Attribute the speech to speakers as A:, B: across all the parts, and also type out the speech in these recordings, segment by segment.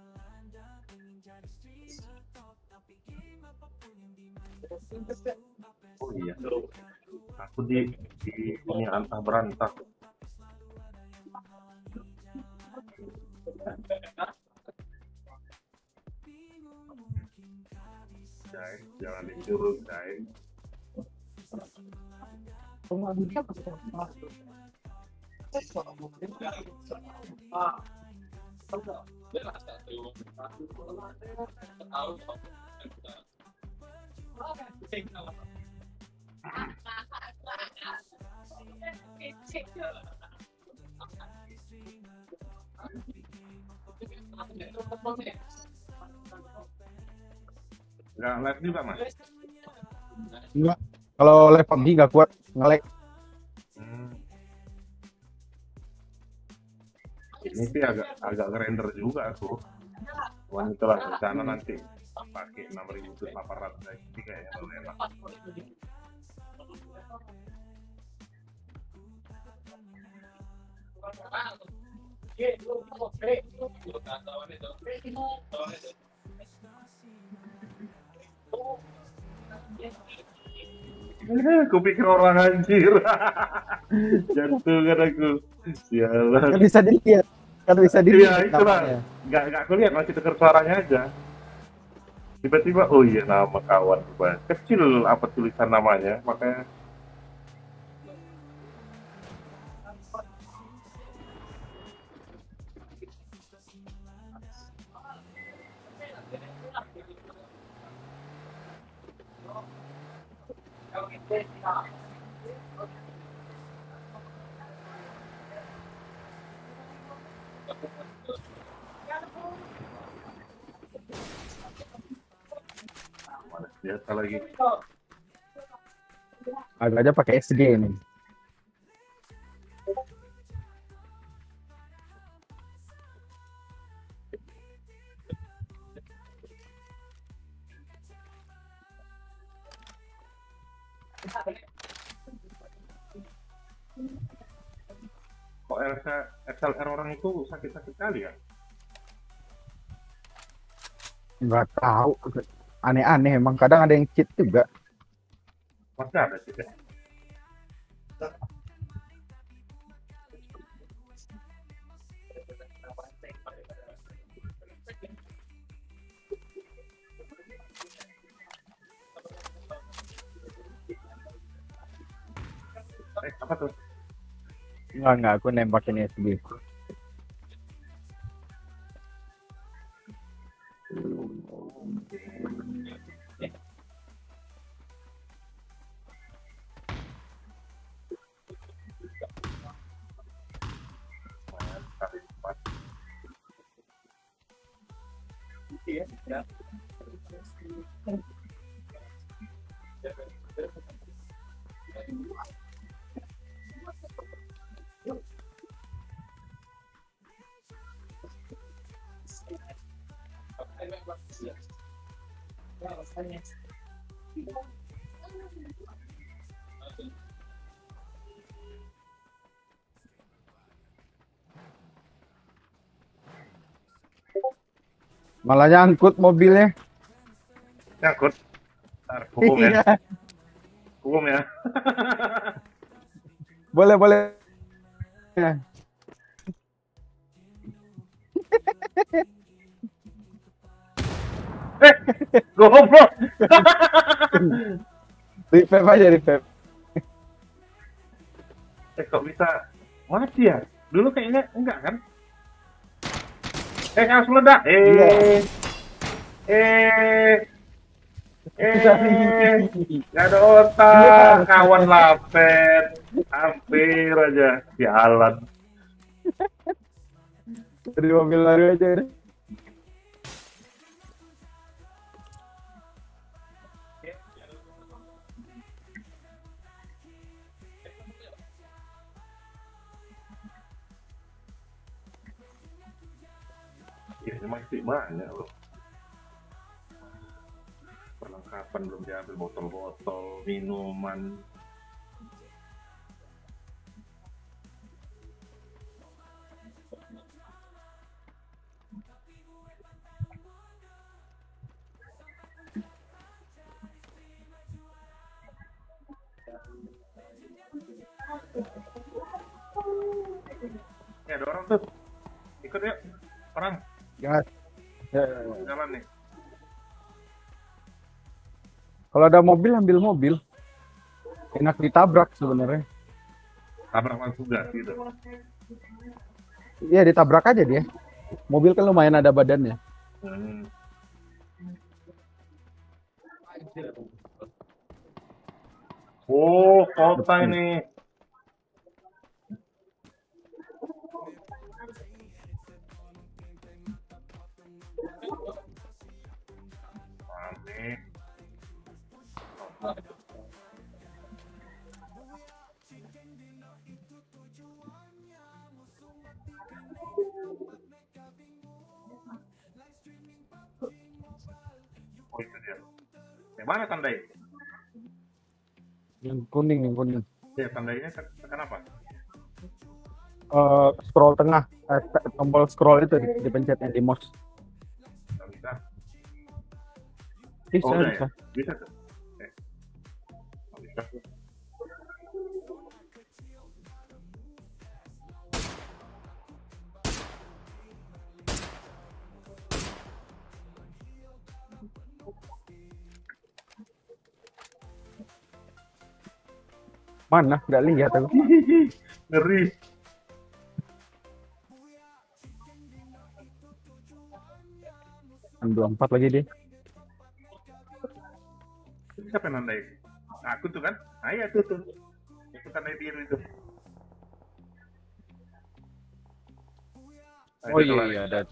A: Oh iya, aku di dunia antah berantah. Guys, jangan disuruh guys. Nggak live juga mas?
B: Enggak. Kalau live PUBG nggak kuat nge-lag.
A: Ini sih agak ngerender juga aku. Cuman itulah rencana nanti pakai 6.800 XP kayaknya lebih enak. Aku pikir orang anjir. Jatuh kan aku. Sialan.
B: Kan bisa dilihat. Kan bisa
A: Iya
B: dilihat
A: itulah.
B: namanya.
A: Nggak aku lihat masih dengar suaranya aja. Tiba-tiba oh iya nama kawan kecil apa tulisan namanya makanya. Biasa lagi.
B: Agak aja pakai SG nih.
A: Kok XLR orang itu sakit-sakit kali ya?
B: Nggak tahu. Aneh-aneh emang. Kadang ada yang cheat juga.
A: Masih ada sih ya? Apa tuh?
B: Enggak. Aku nembakin SG. Malah nyangkut mobilnya.
A: Nyangkut. Ntar, hukum ya.
B: Iya.
A: Hukum ya.
B: Boleh.
A: Goblok.
B: Revive aja, revive.
A: Kok bisa mati ya? Dulu kayaknya enggak kan? Harus meledak. Gak ada otak, kawan lapet, hampir aja sialan.
B: Dari mobil lari aja.
A: Ya, masih banyak loh. Perlengkapan belum diambil, botol-botol, minuman. Ya ada orang tuh. Ikut yuk. Orang
B: Ya, ya.
A: jalan nih.
B: Kalau ada mobil ambil mobil. Enak ditabrak sebenarnya.
A: Tabrak langsung gas gitu.
B: Iya ditabrak aja dia. Mobil kan lumayan ada badannya.
A: Hmm. Oh, kota ini. Aneh. Oh itu dia. Yang mana tandai?
B: Yang kuning, yang kuning.
A: Ya tandainya tekan apa?
B: Scroll tengah, tombol scroll itu dipencetnya di mouse.
A: Nggak bisa.
B: Bisa,
A: Oh udah
B: bisa.
A: ya? Bisa tuh. Nggak bisa tuh.
B: Mana? Nggak lihat aku.
A: Ngeri.
B: M24 lagi dia.
A: Siapa yang nandai? Aku tuh kan? Ah iya tuh tuh. Itu tandai biru itu. Ah,
B: Oh
A: itu
B: iya,
A: lari.
B: iya ada.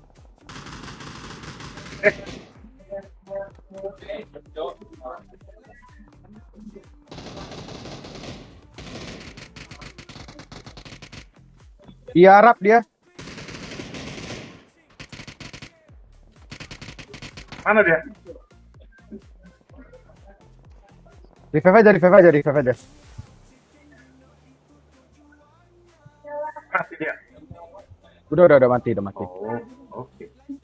B: Iya Arab dia.
A: Mana dia?
B: Revive aja, revive aja, revive aja.
A: Mati dia.
B: Udah mati, udah mati.
A: Oh, oke.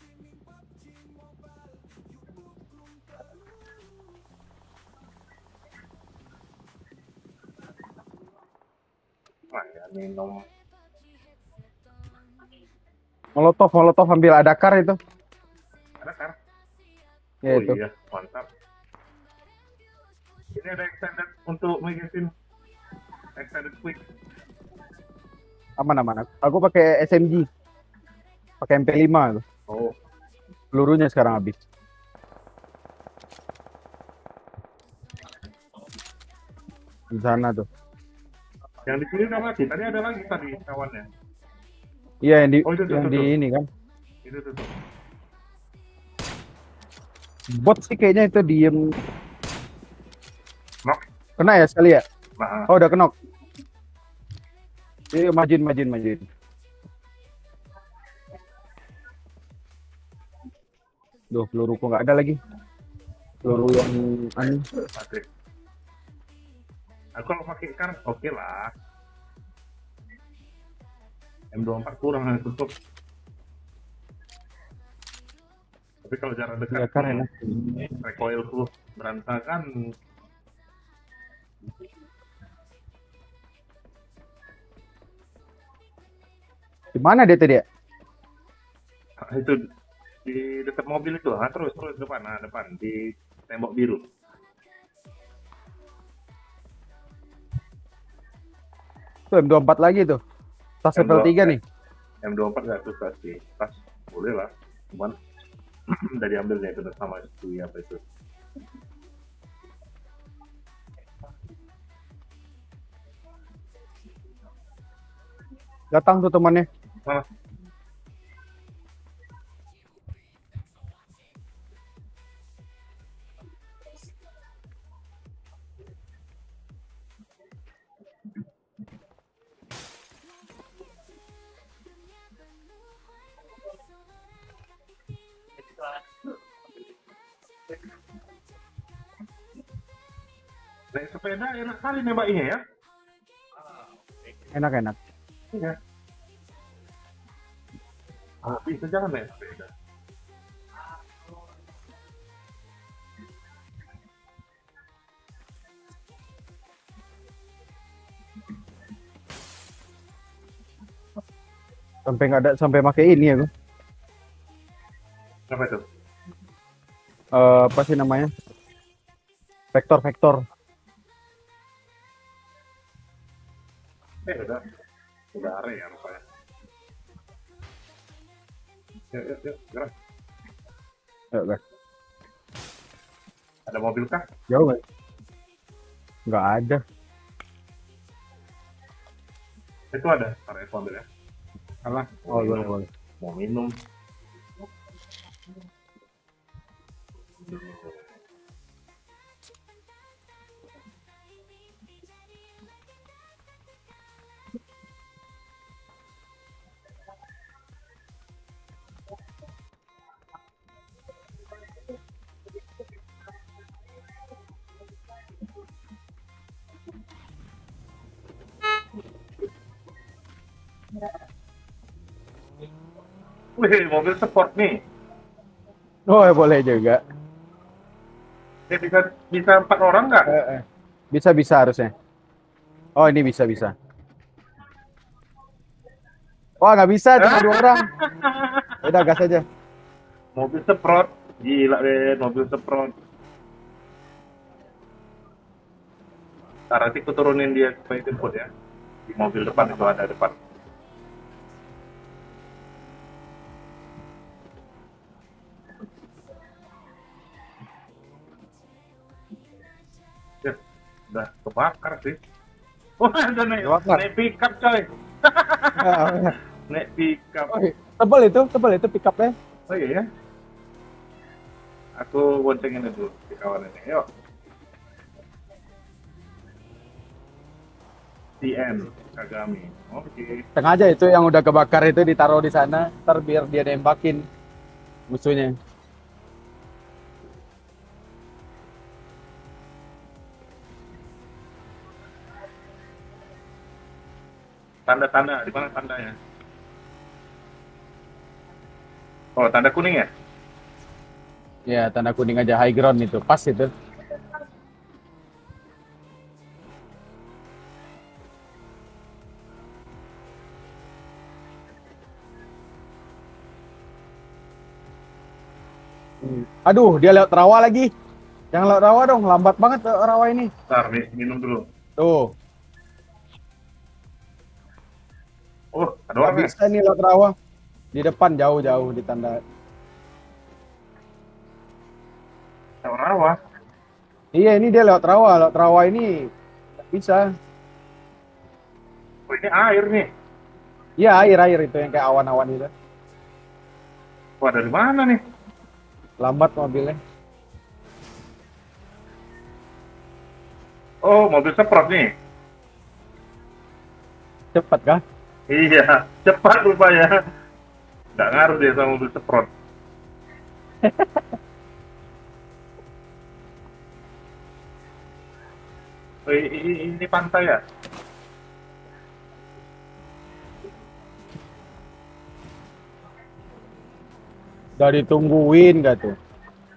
A: Wah, ya minum.
B: Molotov ambil ada kar itu.
A: Ada kan?
B: Ya
A: Oh
B: itu.
A: iya, mantap. Ini ada extended untuk magazine. Extended quick.
B: Aman aman. Aku pakai SMG. Pakai MP5 tuh.
A: Oh,
B: Pelurunya sekarang habis. Di sana tuh.
A: yang di sini udah mati. Tadi ada lagi tadi kawannya.
B: Iya yang di
A: Oh, itu tuh,
B: yang
A: tuh,
B: di
A: tuh.
B: ini kan.
A: Itu tuh.
B: Bot sih kayaknya itu diem.
A: Knock.
B: Kena ya sekali ya?
A: Nah,
B: Oh udah kenok. Iya majuin. Duh peluruku nggak ada lagi. Peluru yang anu.
A: mati. Aku kalau pakai kar, oke lah. M24 kurang tutup. Tapi kalau jarak dekat,
B: Iya kar enak.
A: recoilku berantakan.
B: Di mana dia tadi ya?
A: Itu di dekat mobil itu, terus depan di tembok biru.
B: Tuh M24 lagi tuh. Tas level 3 nih.
A: M24 nggak susah sih, pas boleh lah, cuman udah diambilnya itu sama itu apa itu.
B: Datang tuh temannya.
A: Mana? Naik sepeda enak kali nembaknya ya.
B: Enak.
A: Iya. Bisa jangan naik sepeda.
B: Sampai nggak ada, sampai pakai ini aku.
A: Apa itu?
B: Apa sih namanya? Vektor.
A: Udah area rupanya. Yuk, gerak.
B: Yuk, guys.
A: Ada mobil kah?
B: Jauh nggak? Nggak ada.
A: Itu ada, taruh mobil ya. Alah,
B: Oh, boleh.
A: mau minum. Wih, mobil sport nih.
B: Oh, ya boleh juga.
A: Bisa 4 orang nggak?
B: Bisa harusnya. Oh, ini bisa. Wah, nggak bisa, cuma 2 orang. Udah, gas aja.
A: Mobil semprot. Gila deh, mobil semprot. Ntar nanti aku turunin dia supaya jemput ya. Di mobil depan itu ada depan. Ya, udah kebakar sih. Wah, ada naik pickup coy. Naik pickup.
B: Oh, tebel itu pick-up-nya.
A: Oh iya ya. Aku boncengin dulu di kawan ini. Yuk. TN Kagami. Oke.
B: Sengaja itu yang udah kebakar itu ditaruh di sana, ntar biar dia nembakin musuhnya.
A: Tanda-tanda, di mana tandanya? Oh, tanda kuning ya?
B: Ya, tanda kuning aja, high ground itu, pas itu. Aduh, dia lewat rawa lagi. Jangan lewat rawa dong, lambat banget rawa ini.
A: Ntar, minum dulu.
B: Tuh.
A: Oh, ada
B: Nggak
A: orang ya?
B: bisa nih lewat rawa. Di depan jauh-jauh di tanda.
A: Lewat rawa?
B: Iya, ini dia lewat rawa. Lewat rawa ini nggak bisa.
A: Oh, ini air nih.
B: Iya, air itu yang kayak awan-awan itu.
A: Wah, dari mana nih?
B: Lambat mobilnya.
A: Oh, mobil semprot nih.
B: Cepat kah?
A: Iya, cepat rupanya. Nggak ngaruh dia sama mobil semprot. Oh, ini pantai ya?
B: Udah ditungguin gak tuh?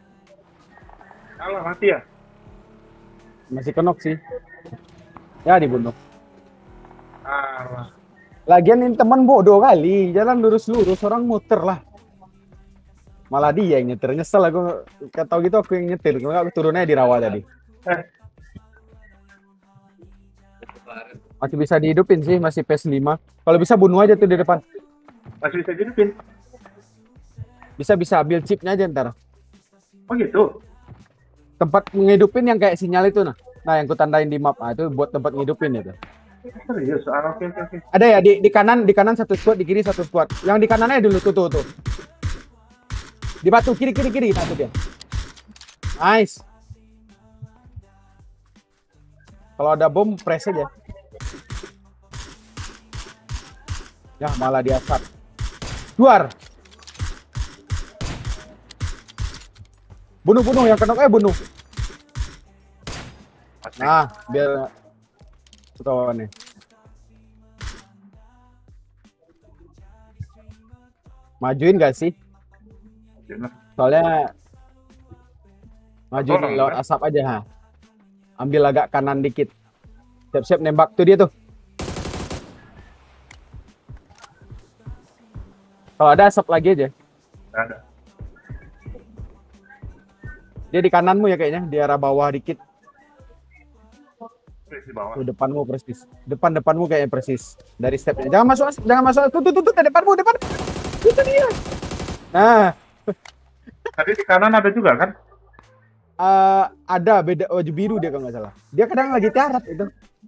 A: Alah, mati ya?
B: Masih kenok sih. Ya dibunuh.
A: Alah.
B: Lagian ini teman bodoh kali. Jalan lurus-lurus, orang muter lah. Malah dia yang nyetir. Nyesel aku. Tau gitu aku yang nyetir. Aku turunnya di rawa tadi. Masih bisa dihidupin sih. Masih PS5. Kalau bisa bunuh aja tuh di depan.
A: Masih bisa hidupin?
B: Bisa ambil chipnya aja ntar.
A: Oh gitu?
B: Tempat ngehidupin yang kayak sinyal itu nah. Nah yang ku tandain di map. Nah, itu buat tempat ngehidupin itu.
A: Serius? Oke.
B: Ada ya di kanan satu squad, di kiri satu squad. Yang di kanannya dulu tuh. Di batu kiri satu dia. Nice. Kalau ada bom press aja. Ya malah dia asap. Luar. Bunuh yang kenok bunuh. Nah, biar ketahuan nih. Majuin gak sih? Soalnya majuin lewat asap aja ha. Ambil agak kanan dikit. Siap-siap nembak tuh dia tuh. Kalau ada asap lagi aja.
A: Nggak ada.
B: Dia di kananmu ya kayaknya, di arah bawah dikit.
A: Di bawah.
B: Tuh, depanmu persis. Depanmu kayaknya persis. Dari stepnya. Jangan masuk. Tuh, depanmu. Itu dia. Nah,
A: Tadi di kanan ada juga kan?
B: ada beda baju biru dia kalau nggak salah. Dia kadang lagi tiarap itu.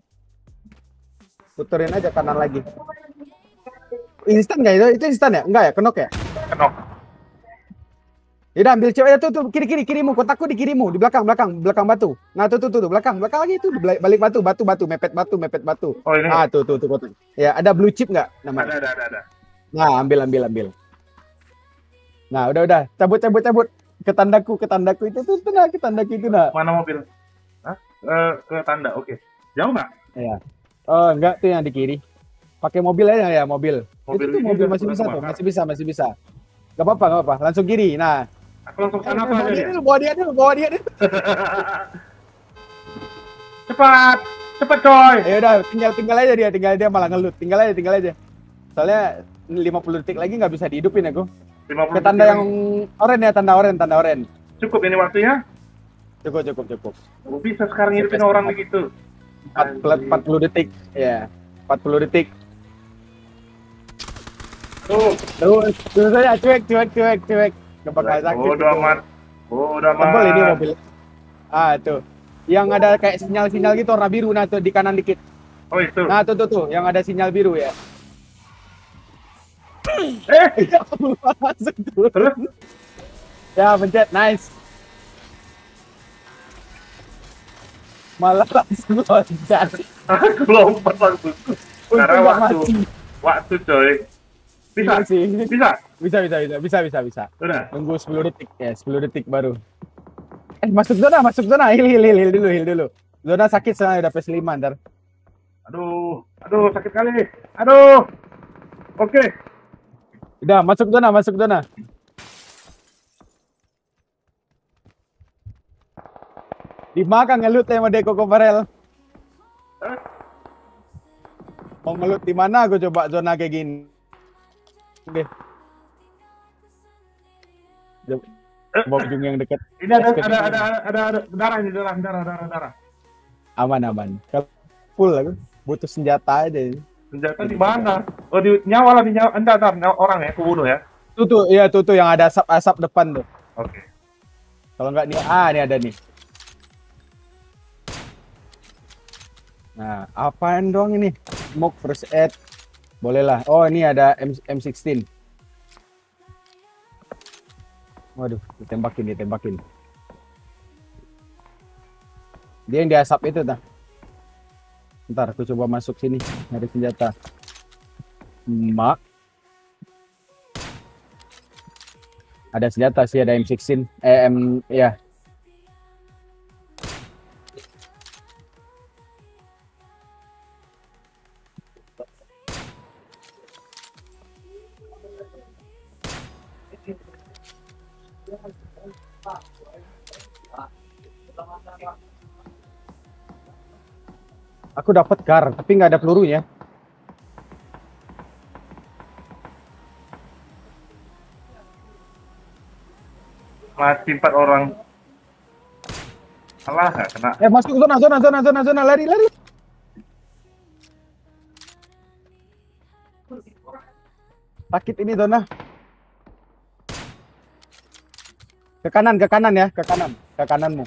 B: Puterin aja kanan lagi. Instan nggak itu? Itu instan ya? Enggak ya? Kenok ya?
A: Kenok.
B: Yaudah ambil cewek tuh kirimu, kotakku di kirimu, di belakang batu. Nah tuh belakang lagi itu balik batu, mepet batu.
A: Oh ini.
B: Ah tuh kotak. Ya ada blue chip nggak namanya?
A: Ada.
B: Nah ambil. Nah udah cabut. Ke tandaku itu tuh ke tandaku itu nah.
A: Mana mobil? Hah? Ke tanda, oke. Jauh nggak?
B: Iya. Oh enggak tuh yang di kiri. Pakai mobil aja ya mobil. Itu tuh mobil masih bisa tuh, masih bisa. Gak apa-apa. Langsung kiri. Nah.
A: Aku langsung sana apa aja dia?
B: Bawa dia dulu.
A: Cepat coy.
B: Ya udah, tinggal aja dia malah ngelut. Tinggal aja. Soalnya 50 detik lagi nggak bisa dihidupin aku.
A: 50
B: Ke tanda yang oranye ya, tanda oranye.
A: Cukup ini waktunya?
B: Cukup.
A: Bisa sekarang hidupin orang begitu.
B: 40 detik. Ya, 40 detik.
A: Tuh
B: saja cuek. Gak bakal sakit.
A: Udah aman.
B: Tebel ini mobil. Tuh. Yang ada kayak sinyal gitu warna biru, nah tuh di kanan dikit.
A: Oh itu.
B: Nah tuh, yang ada sinyal biru ya. Masuk tuh.
A: Terus?
B: Ya pencet, nice. Malah langsung loncat.
A: Aku lompat langsung. Karena waktu coy. Bisa?
B: Bisa.
A: Udah.
B: Tunggu 10 detik ya, 10 detik baru. Masuk zona. Heal dulu. Zona sakit soalnya udah PS5 ntar.
A: Aduh, sakit kali. Aduh. Oke.
B: Udah, masuk zona. Dimakan ngelut ya sama Deko Koparel. Mau ngelut di mana aku coba zona kayak gini. Oke. Coba ujung yang dekat.
A: Ini ada darah.
B: Aman. Kalau full aku butuh senjata aja.
A: Senjata di mana? Oh di nyawa lah di nyawa. Entar orang ya, aku bunuh ya.
B: Tuh yang ada asap depan tuh.
A: Oke.
B: Kalau enggak nih, ini ada nih. Nah, apaan doang ini? Smoke first aid. Boleh lah. Oh, ini ada M16. Waduh, ditembakin. Dia yang diasap itu, dah. Ntar aku coba masuk sini, nyari senjata. Ada senjata sih, ada M16. Ya. Aku dapat gar, tapi nggak ada pelurunya.
A: Mati 4 orang. Salah nggak kena?
B: Masuk zona, lari. Sakit ini zona. Ke kanan ya, ke kananmu.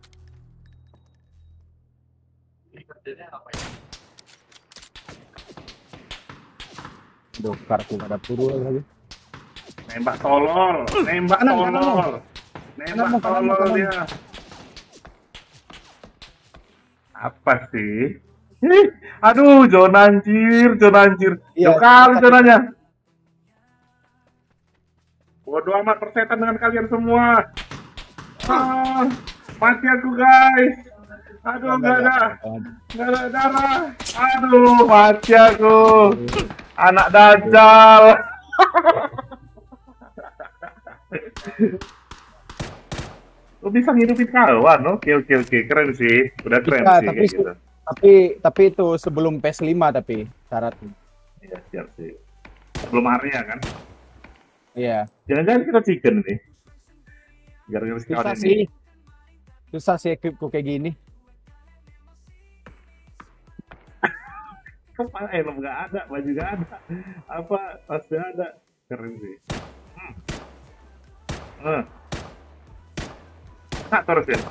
B: Aduh, kartu gak ada peluru lagi.
A: Nembak tolol dia. Apa sih? Aduh, zona anjir.
B: Iya,
A: Jauh kali zonanya. Bodoh amat persetan dengan kalian semua. Mati aku guys. Aduh, nggak ada darah. Aduh, mati aku. Anak dajjal. Lu bisa ngidupin kawan, oke, keren sih, udah keren
B: bisa,
A: sih kayak gitu.
B: Tapi itu sebelum PS5 tapi syaratnya.
A: Iya, siap sih. Sebelum Arya kan?
B: Iya.
A: Jangan-jangan kita chicken nih. Gara-gara
B: Susah
A: sekali
B: sih.
A: ini.
B: Susah sih equipku kayak gini.
A: Kepala helm nggak ada, baju nggak ada, apa tas nggak ada, keren sih. Hmm. Nah, terus ya.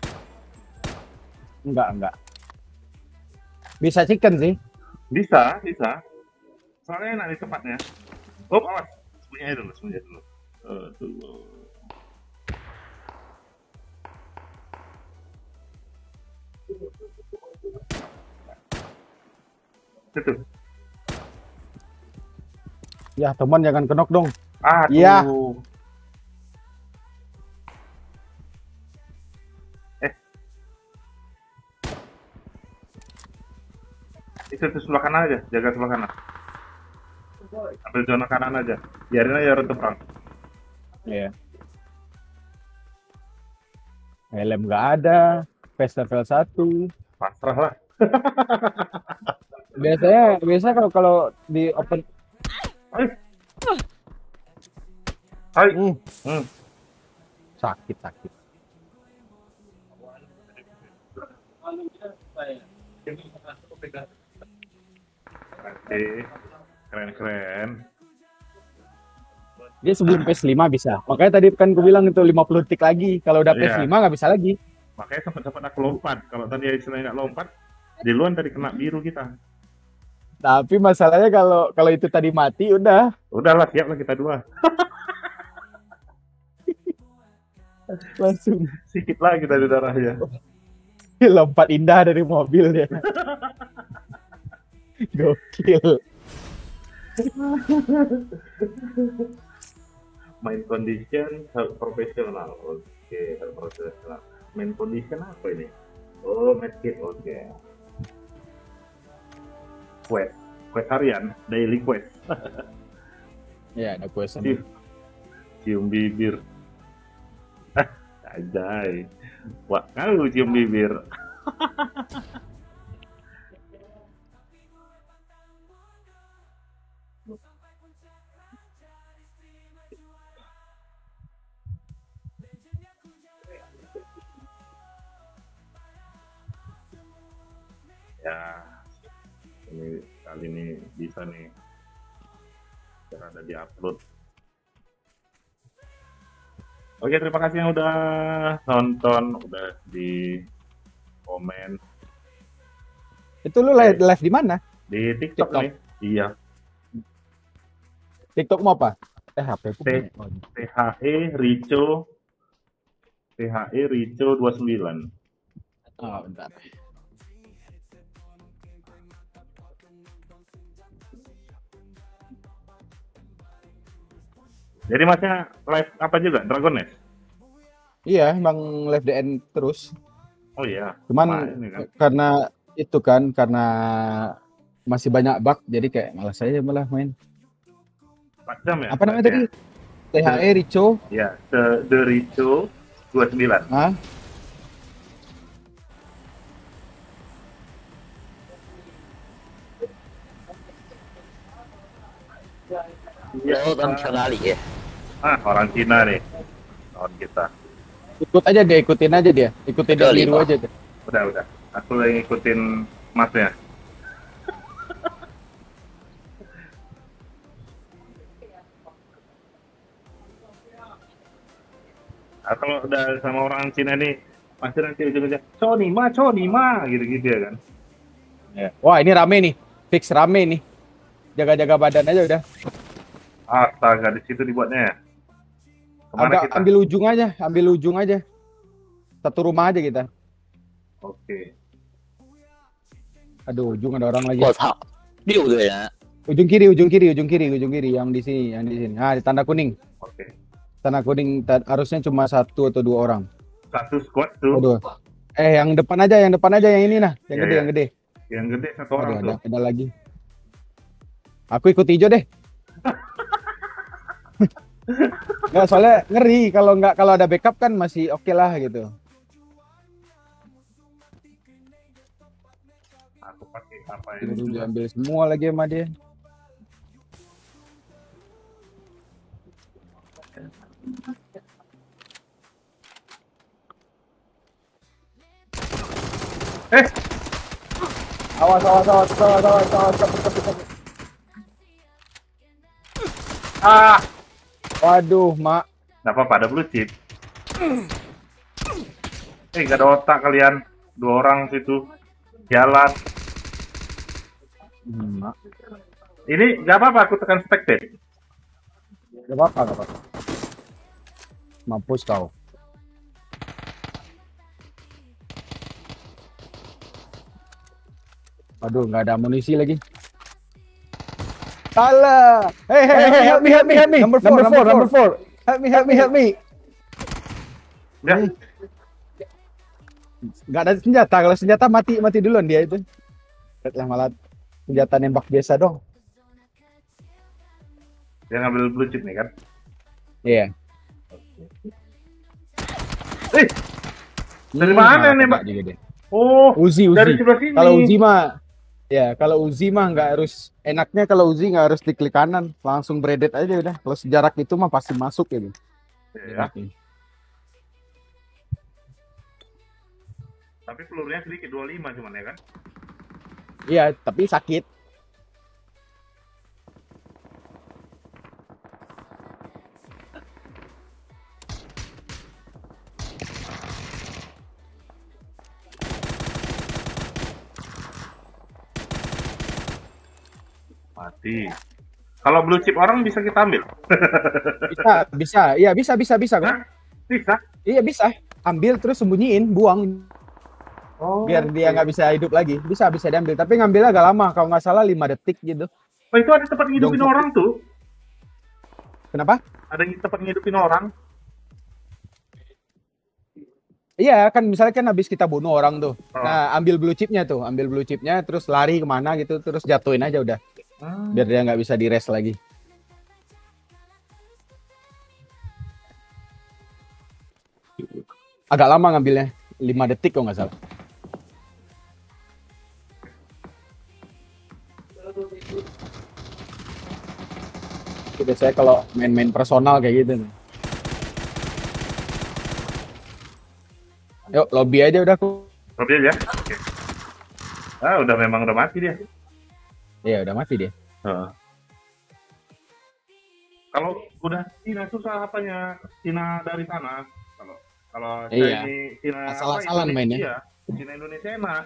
B: Enggak. Bisa chicken sih.
A: Bisa, bisa. Soalnya enak nih tempatnya. Oh, awas. Sembunyi dulu. Tunggu. Itu.
B: Ya, teman jangan kenok dong.
A: Aduh.
B: Iya.
A: Itu sebelah kanan aja, jaga sebelah kanan. Ambil zona kanan aja. Biarin aja rute perang.
B: Iya. Helm nggak ada. Face level 1.
A: Pasrah lah.
B: Biasa kalau di open.
A: Hai. Hai.
B: Sakit.
A: Oke. Keren.
B: Dia sebelum PS5 bisa. Makanya tadi kan gue bilang itu 50 detik lagi. Kalau udah
A: Iya.
B: PS5 nggak bisa lagi.
A: Makanya sempat aku lompat. Kalau tadi istilahnya nggak lompat, di luar tadi kena biru kita.
B: Tapi masalahnya kalau itu tadi mati udah.
A: Udahlah, siap lah kita dua.
B: Langsung
A: Sikit lah kita di darahnya.
B: lompat indah dari mobil dia. Gokil.
A: Main condition health professional. Oke, health professional. Main condition apa ini? Oh, medkit. Oke. Quest harian, daily quest.
B: Ya, ada quest.
A: Cium bibir. Ajay. Wah, kalau cium bibir. Ya, ini kali ini bisa nih. Biar ada di upload. Oke, terima kasih yang udah nonton, udah di komen.
B: Itu lu live di mana?
A: Di TikTok nih. Iya.
B: TikTok mau apa? HP ku.
A: THE Rico 29.
B: Oh, bentar.
A: Jadi masnya live apa juga? Dragon Nest?
B: Iya, emang live DN terus.
A: Oh iya.
B: Cuman
A: kan?
B: karena masih banyak bug, jadi kayak malas aja malah main.
A: 4 jam ya?
B: Apa namanya tadi? THE Rico.
A: Ya, The Rico 29.
B: Hah?
A: Oh, orang Cina ya? Orang Cina nih. Kawan kita.
B: Ikutin aja dia. Ikutin dia biru aja deh.
A: Udah. Aku lagi ngikutin masnya. Kalau udah sama orang Cina nih, pasti nanti ujung-ujungnya Conima gitu-gitu ya kan.
B: Ya. Wah, ini rame nih. Fix rame nih. Jaga-jaga badan aja udah.
A: Astaga, di situ dibuatnya ya. Kemana kita?
B: Ambil ujung aja. Satu rumah aja kita.
A: Oke.
B: Aduh, ujung ada orang lagi.
C: Ya.
B: Ujung kiri yang di sini. Nah, di tanda kuning.
A: Oke.
B: Tanda kuning harusnya cuma 1 atau 2 orang.
A: Satu squad tuh.
B: Aduh. yang depan aja yang ini nah, yang gede.
A: Yang gede 1 orang tuh.
B: Ada lagi. Aku ikut hijau deh. Nggak, soalnya ngeri kalau ada backup kan masih oke lah gitu.
A: Aku pakai apa
B: Ini
A: ini?
B: diambil semua lagi sama dia.
A: Eh,
B: Awas, awas, awas, awas, awas, awas, cepet.
A: ah,
B: Waduh, Mak.
A: nggak apa-apa, ada blue chip. Gak ada otak kalian. 2 orang situ jalan.
B: Mak.
A: Ini nggak apa-apa, aku tekan spectate.
B: Gak apa-apa, gak apa-apa. Mampus kau. Aduh, nggak ada amunisi lagi. Salah. Hey, help me. Number four. Help me.
A: Ya,
B: Nggak ada senjata. Kalau senjata mati duluan dia itu. Lah malah senjata nembak biasa dong.
A: dia ngambil blue chip nih kan.
B: Iya.
A: Dari mana nih, Mbak? Oh,
B: Uzi.
A: dari sebelah sini.
B: Kalau Uzi mah nggak harus, enaknya kalau Uzi nggak harus diklik kanan, langsung braided aja udah. Kalau sejarak itu mah pasti masuk gitu.
A: Ya. Tapi pelurunya sedikit 25 cuman ya kan.
B: Iya, tapi sakit.
A: Mati. Kalau blue chip orang bisa kita ambil?
B: Bisa. Iya, bisa.
A: Hah? Bisa?
B: Iya, bisa. Ambil terus sembunyiin, buang.
A: Oh,
B: Biar dia nggak bisa hidup lagi. Bisa diambil. Tapi ngambilnya agak lama. Kalau nggak salah 5 detik gitu.
A: Oh, itu ada tempat ngidupin
B: Jongkok.
A: orang tuh.
B: Kenapa?
A: Ada tempat ngidupin orang.
B: Iya, kan misalnya kan habis kita bunuh orang tuh.
A: Oh.
B: Nah, ambil blue chipnya, terus lari kemana gitu, terus jatuhin aja udah. Biar dia nggak bisa di-rest lagi. Agak lama ngambilnya. 5 detik kok nggak salah. Biasanya kalau main-main personal kayak gitu. Yuk, lobby aja udah aku.
A: Lobby aja. Oke. Memang udah mati dia.
B: Iya, udah mati dia.
A: Kalau udah Cina susah apanya? Cina dari sana. Kalau
B: Iya.
A: Cina
B: Asal-asalan mainnya.
A: Iya. Cina Indonesia enak.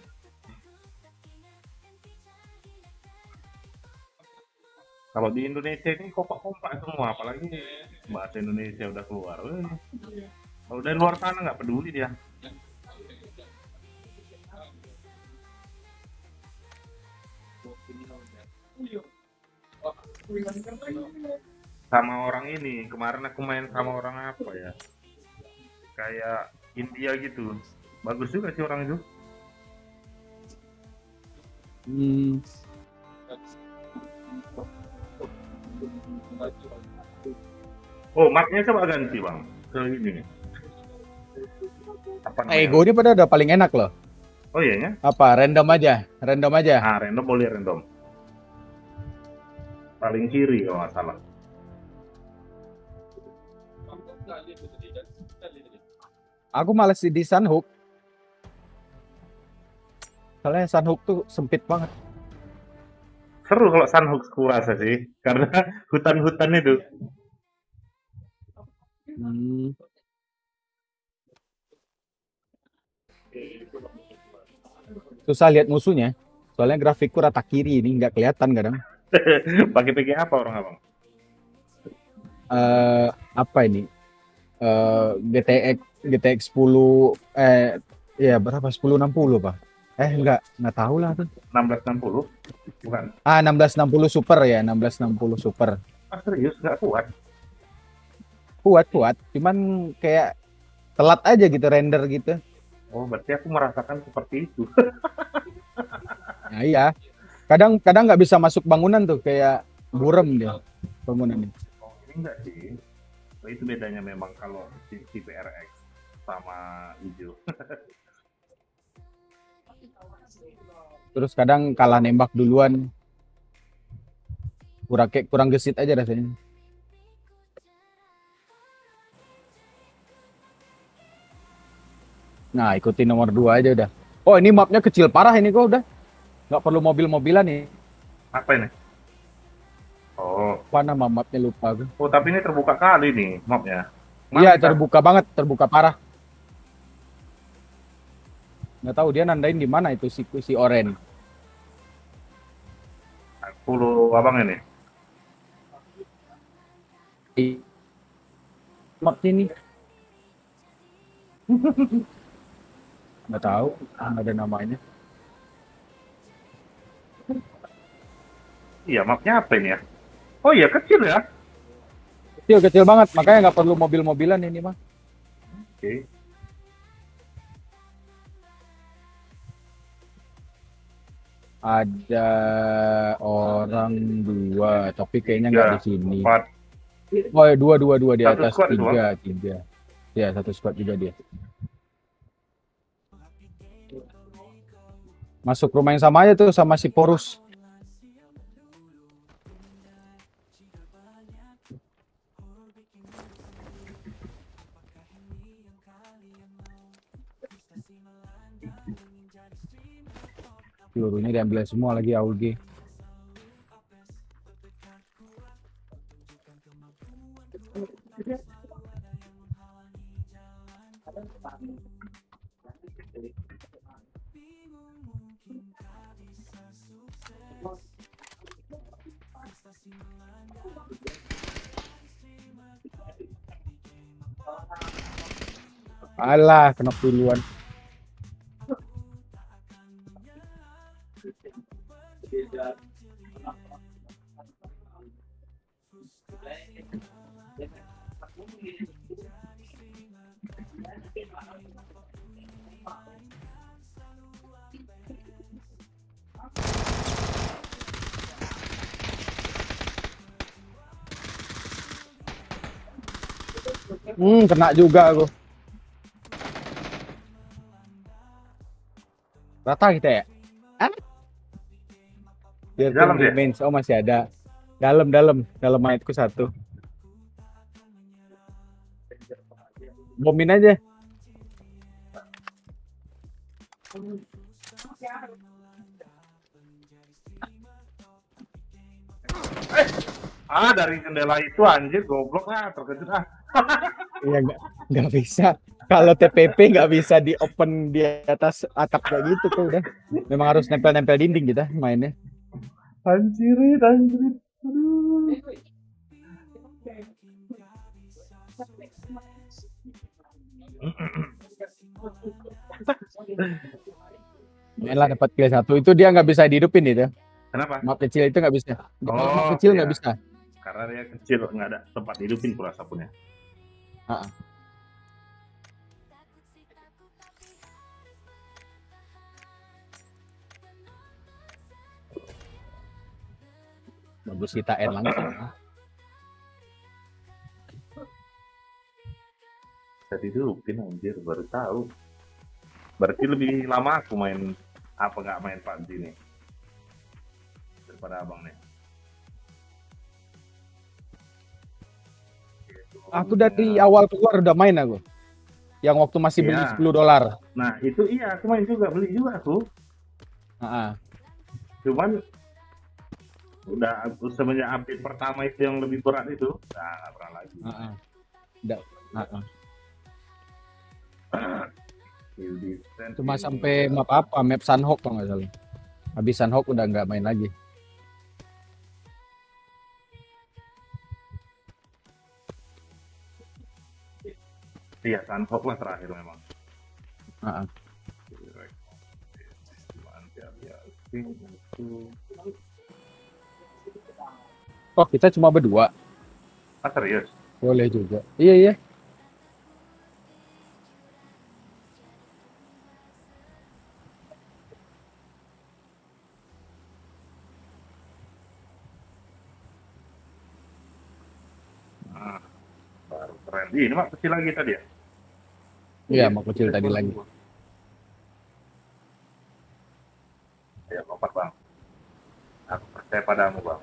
A: Kalau di Indonesia ini kompak-kompak semua, apalagi bahasa Indonesia udah keluar. Kalau dari luar sana nggak peduli dia. Sama orang ini, kemarin aku main sama orang apa ya? Kayak India gitu. Bagus juga sih orang itu. Oh, mapnya coba ganti bang. Ke ini.
B: Ego ini pada udah paling enak loh.
A: Oh iya ya?
B: Apa? Random aja.
A: Ah, random boleh random. Paling kiri kalau nggak salah.
B: Aku males di Sunhook. Soalnya Sunhook tuh sempit banget.
A: Seru kalau Sunhook kurasa sih, karena hutan-hutan itu.
B: Susah lihat musuhnya. Soalnya grafikku rata kiri ini nggak kelihatan kadang.
A: Pakai PG apa orang abang?
B: Apa ini? GTX 10 ya berapa? 1060 Pak. Enggak tahu lah tuh.
A: 1660? Bukan.
B: 1660 Super ya, 1660 Super.
A: Ah, serius nggak kuat?
B: Kuat. Cuman kayak telat aja gitu render gitu.
A: Oh, berarti aku merasakan seperti itu.
B: Nah, iya. Kadang nggak bisa masuk bangunan tuh, kayak burem dia bangunan ini.
A: Oh, ini enggak sih. Oh, itu bedanya memang kalau si PRX sama hijau.
B: Terus kadang kalah nembak duluan. Kurang gesit aja rasanya. Nah, ikutin nomor 2 aja udah. Oh, ini mapnya kecil parah ini kok udah. Nggak perlu mobil-mobilan nih.
A: Apa ini? Oh.
B: Apa nama mapnya lupa gue.
A: Oh, tapi ini terbuka kali nih mapnya.
B: Iya,
A: Mana kita?
B: terbuka banget, terbuka parah. Nggak tahu dia nandain di mana itu si Oren.
A: Pulau abang ini.
B: Di map ini. Nggak tahu, nggak ada namanya.
A: Iya, mapnya apa ini ya? Oh iya, kecil ya.
B: Kecil banget, makanya nggak perlu mobil-mobilan ini mah.
A: Oke.
B: Ada orang 2, tapi kayaknya nggak di sini.
A: 4.
B: Oh, dua di
A: Satu
B: atas,
A: squad itu, Bang?
B: 3. Ya, satu squad juga dia. Masuk rumah yang sama aja tuh sama si Porus. Pelurunya diambil semua lagi AUG. Alah, kena duluan. Kena juga aku. Rata kita ya? Biar
A: Di dalam dia?
B: remains. Oh, masih ada. Dalam mayatku 1. Bomin aja.
A: Dari jendela itu anjir, goblok terkejut
B: Iya, nggak bisa. Kalau TPP nggak bisa di open di atas atap kayak gitu tuh udah. Memang harus nempel-nempel dinding kita mainnya.
A: Anjir.
B: Main dapat kill 1. Itu dia nggak bisa dihidupin itu.
A: Kenapa?
B: Map kecil itu nggak bisa. Map kecil nggak bisa.
A: Karena dia kecil, nggak ada tempat hidupin kurasa punya.
B: Bagus kita end langsung.
A: Bisa dihidupin anjir, baru tahu. Berarti lebih lama aku main nggak main PUBG nih daripada abang nih.
B: Aku dari awal keluar udah main aku. Yang waktu masih beli $10.
A: Nah itu iya, aku main juga, beli juga aku. Cuman udah semenjak update pertama itu yang lebih berat itu, nggak pernah lagi.
B: Cuma sampai map Sunhawk kalau nggak salah. Habis Sunhawk udah nggak main lagi.
A: Iya, Sunhawk lah terakhir memang.
B: Oh, kita cuma berdua.
A: Serius?
B: Boleh juga. Iya.
A: Keren. Ini mah kecil lagi tadi ya?
B: Iya, mau kecil tadi lagi.
A: Ya, lompat bang. Aku percaya padamu bang.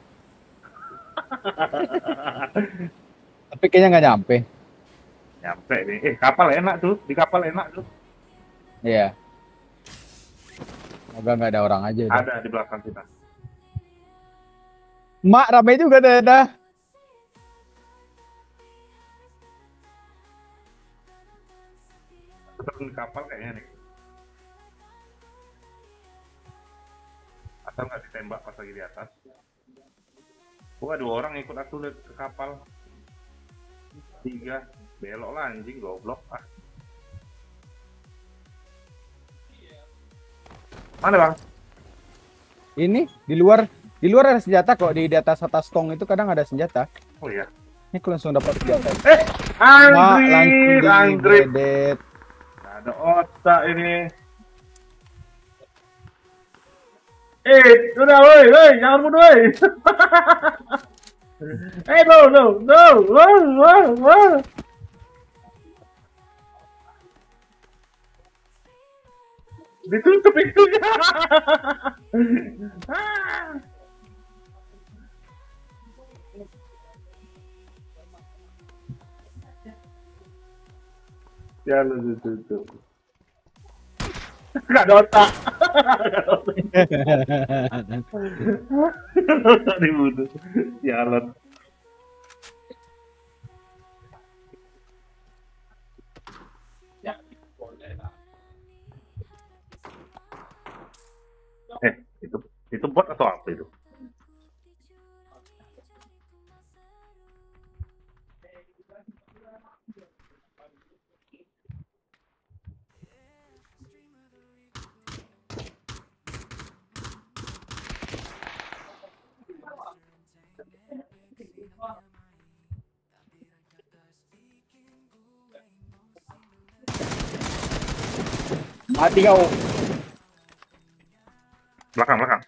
B: Tapi kayaknya nggak nyampe.
A: Nyampe nih. Kapal enak tuh. Di kapal enak tuh.
B: Iya. Semoga nggak ada orang aja.
A: Ada di belakang kita.
B: Mak ramai juga dah.
A: Turun di kapal kayaknya nih. Asal nggak ditembak pas lagi di atas. Gua 2 orang ikut aku lihat ke kapal. 3 belok lah anjing goblok ah. Mana bang?
B: Ini di luar ada senjata kok di atas tong itu kadang ada senjata.
A: Oh iya.
B: Ini aku langsung dapat senjata.
A: Anjir, anjir.
B: Dedet.
A: Gak ada otak ini. Udah, woi, jangan bunuh, woi. No. Ditutup pintunya. Ya lu ditutup. Gak ada otak. Dibunuh. Jalan. Itu bot atau apa itu?
B: Mati kau.
A: Belakang.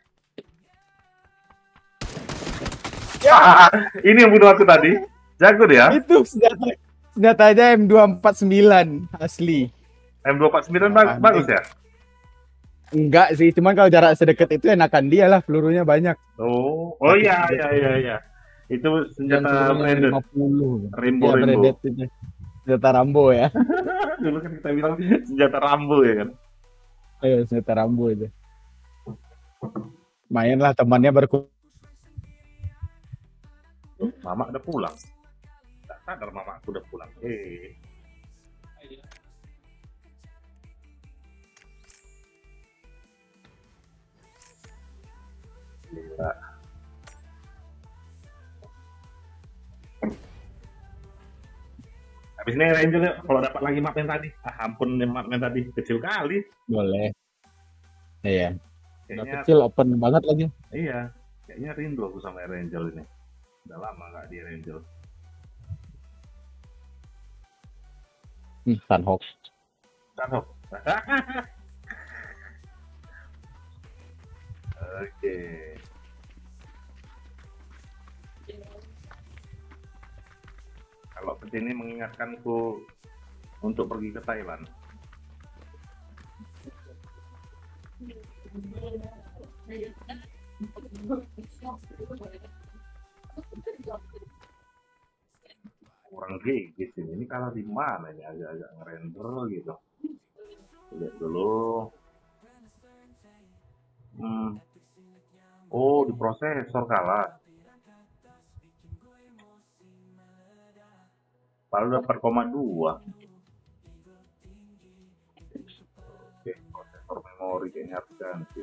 A: Ya, ini yang bunuh aku tadi. Jago dia.
B: Itu senjatanya M249 asli.
A: M249 bagus ya?
B: Enggak sih, cuman kalau jarak sedekat itu enakan dia lah, pelurunya banyak.
A: Oh iya. Itu senjata branded.
B: 50.
A: Rainbow.
B: Itu. Senjata Rambo ya.
A: Dulu kan kita bilang senjata Rambo ya kan?
B: Ayo, senjata Rambo itu. Main lah temannya
A: Mama udah pulang. Tak sadar mama aku udah pulang. Gila. Habis ini Ranger kalau dapat lagi map yang tadi. Ampun map yang tadi kecil kali.
B: boleh. Iya.
A: Kayaknya
B: Kecil open banget lagi.
A: iya. Kayaknya rindu aku sama Ranger ini. Udah lama nggak di Ranger.
B: Sunhawk.
A: Oke. Kalau kesini mengingatkanku untuk pergi ke Thailand. Kurang gigit ini kalah di mana ini agak-agak ngerender gitu. Lihat dulu. Oh, di prosesor kalah. Padahal 4,2. Oke, prosesor memori kayaknya harus ganti.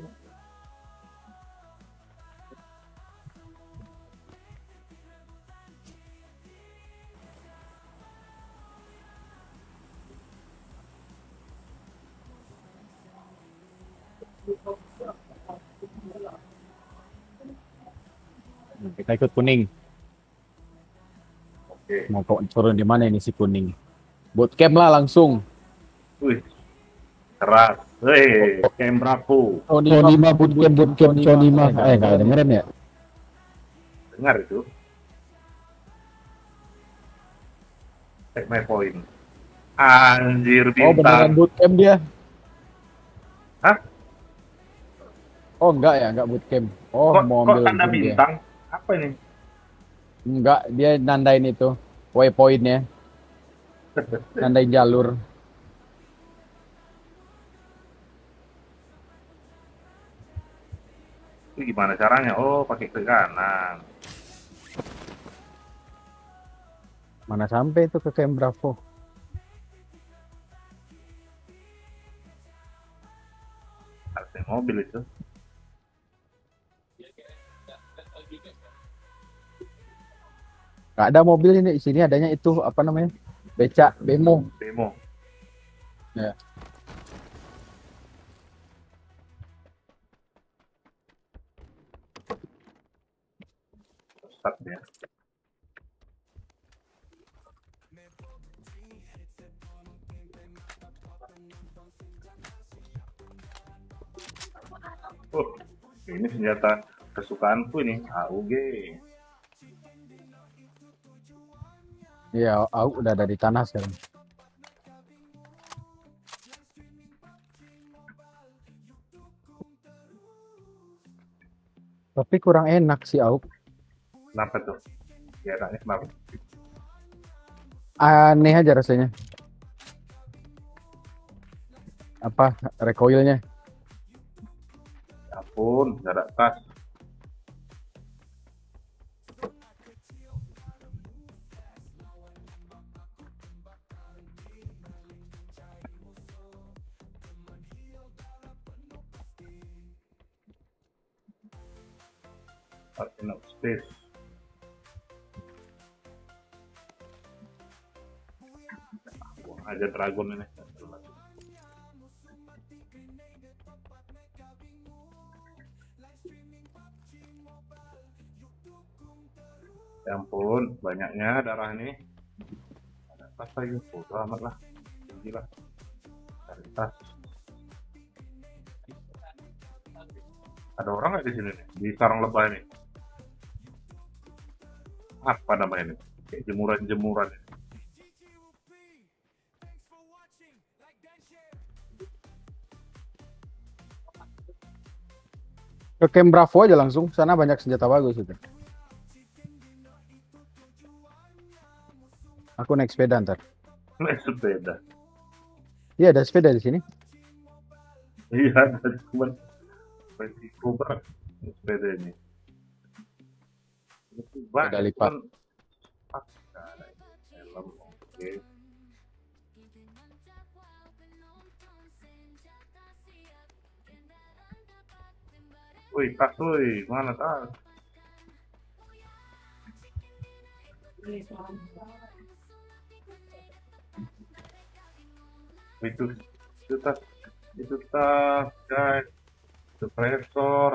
B: Kita ikut kuning.
A: Oke.
B: Mau turun di mana ini si kuning? Bootcamp lah langsung.
A: Wih, keras. Wih, camp Bravo.
B: Conima bootcamp Conima. Nggak dengerin ya?
A: Dengar itu. Take my point. Anjir bintang.
B: Oh beneran bootcamp dia?
A: Hah?
B: Oh enggak ya, enggak bootcamp. Oh mau
A: kok
B: ambil
A: tanda bintang? Dia. Apa ini?
B: Enggak, dia nandain itu waypointnya. Nandain jalur.
A: Itu gimana caranya? Oh, pakai ke kanan.
B: Mana sampai itu ke Camp Bravo.
A: Harusnya mobil itu.
B: Nggak ada mobil ini, di sini adanya itu apa namanya? Becak, bemo.
A: Demo.
B: Ya.
A: Start ya. Oh, ini senjata kesukaanku ini, AUG.
B: Iya, aku udah ada di tanah sekarang. Tapi kurang enak sih Auk.
A: Kenapa tuh? Ya, enaknya kenapa?
B: Aneh aja rasanya. Apa recoilnya?
A: Ya ampun, nggak ada tas. Enough space. Buang aja dragon ini. Ya ampun, banyaknya darah ini. Ada tas lagi, bodo amat lah. Gila. Cari tas. Ada orang nggak di sini nih? Di sarang lebah ini? Apa namanya ini? Kayak jemuran-jemuran.
B: Ke Camp Bravo aja langsung, sana banyak senjata bagus itu. Aku naik sepeda ntar.
A: Naik sepeda.
B: Iya ada sepeda di sini.
A: Iya, ada cuman resiko berat sepeda ini.
B: Sepeda lipat.
A: Helm, oke. Wih, tas wih, mana tas? Itu tas, guys. Suppressor.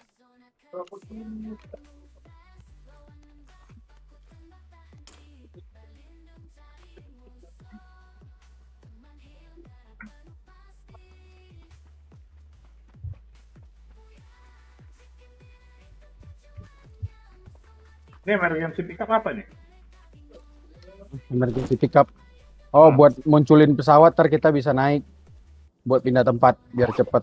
A: Ini emergency pickup apa nih?
B: Emergency pickup. Oh, buat munculin pesawat ntar kita bisa naik. Buat pindah tempat biar cepet.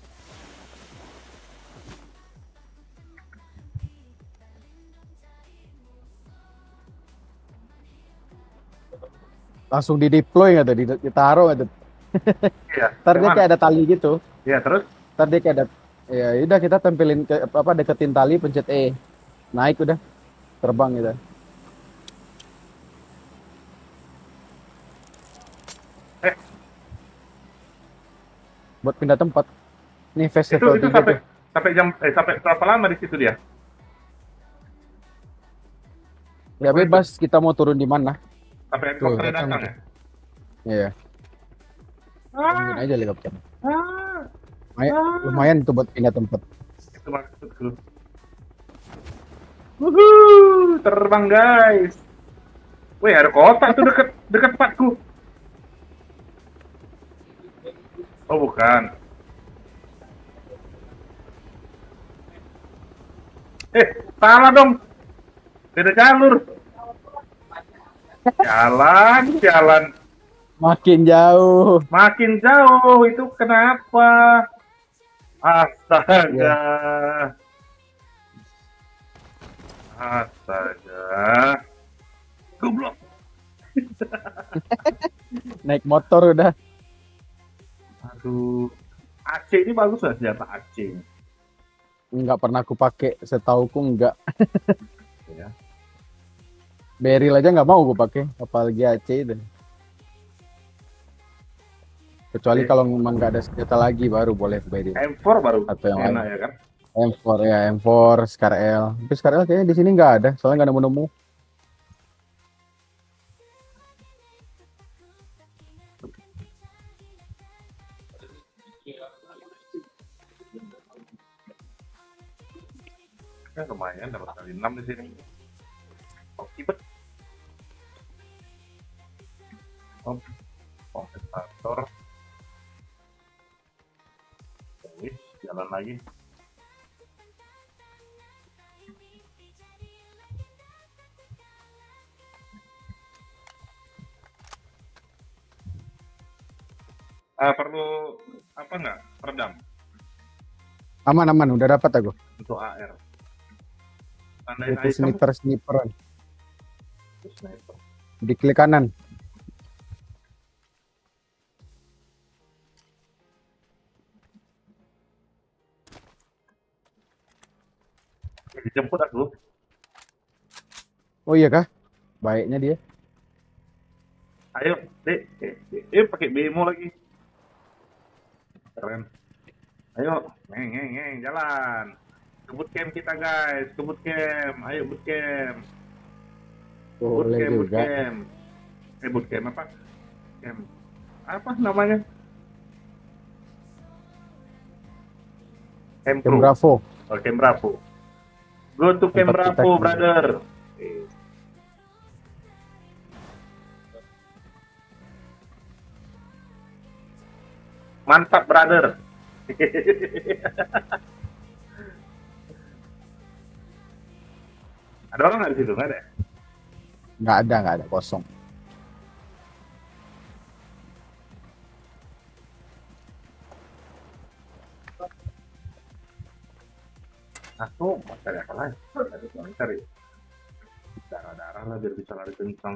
B: Langsung di deploy nggak tuh? Ditaruh nggak tuh?
A: Iya.
B: Ntar dia kayak ada tali gitu.
A: Iya, terus?
B: Ntar dia kayak ada. Ya udah kita tempelin ke apa deketin tali, pencet E. Naik udah. Terbang gitu. Buat pindah tempat. Ini festival
A: Itu sampai berapa lama di situ dia?
B: Ya bebas kita mau turun di mana.
A: Sampai helikopter datang ya?
B: Iya. Mungkin aja helikopter.
A: Ah,
B: Lumayan tuh buat pindah tempat.
A: itu maksudku. Wuhuu, terbang guys. Wih, ada kotak tuh dekat tempatku. Oh, bukan. Salah dong. Beda jalur. Jalan.
B: Makin jauh.
A: Makin jauh, itu kenapa? Astaga. Astaga. Goblok.
B: Naik motor udah.
A: Aduh. AC ini bagus lah senjata AC.
B: nggak pernah aku pakai, setauku nggak.
A: Ya.
B: Beryl aja nggak mau aku pakai, apalagi AC itu. Kecuali kalau memang nggak ada senjata lagi baru boleh Beryl
A: M4 baru
B: atau yang lain.
A: enak ya kan?
B: M4 ya, M4, Scar L. Tapi Scar L kayaknya di sini nggak ada, soalnya nggak nemu-nemu.
A: Ya lumayan dapat kali 6 di sini. Oke bet. Kompensator. Oke, jalan lagi. Perlu apa nggak? Redam
B: Aman, udah dapat aku.
A: untuk AR. Tandain
B: Itu
A: item.
B: sniper.
A: Sniper.
B: Di klik kanan.
A: Dijemput aku.
B: Oh iya kah? Baiknya dia.
A: Ayo, dek. Pakai bemo lagi. Keren. Ayo, ngeng, jalan. Ke bootcamp kita guys, ke bootcamp. Ayo bootcamp.
B: Boleh juga.
A: Bootcamp. Bootcamp apa? Camp. Apa namanya? Camp
B: Camp Bravo.
A: Oh, Camp Bravo. Go to Camp
B: Tempat kita
A: Bravo,
B: ke-
A: brother. Mantap, brother. Ada orang nggak di situ? Nggak ada.
B: Nggak ada, kosong.
A: Aku mau cari apa lagi? Cari darah lah biar bisa lari kencang.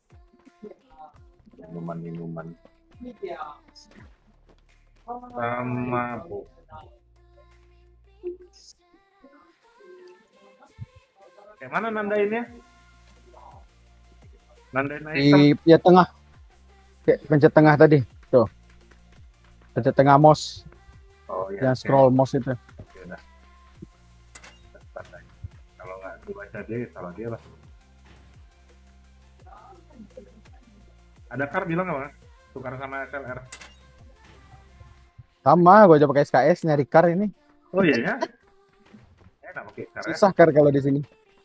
A: Minuman sama bu. Kayak mana nandainnya? Nandain item.
B: Di tengah. Kayak pencet tengah tadi. Tuh. Pencet tengah mouse.
A: Oh iya.
B: Yang scroll mouse itu.
A: Oke, udah. Kalau nggak dibaca dia, salah dia lah. Ada kar bilang apa? Tukar sama SLR.
B: Sama, gue aja pakai SKS nyari car ini.
A: Oh iya ya. Enak pakai kar ya.
B: Susah car kalau di sini.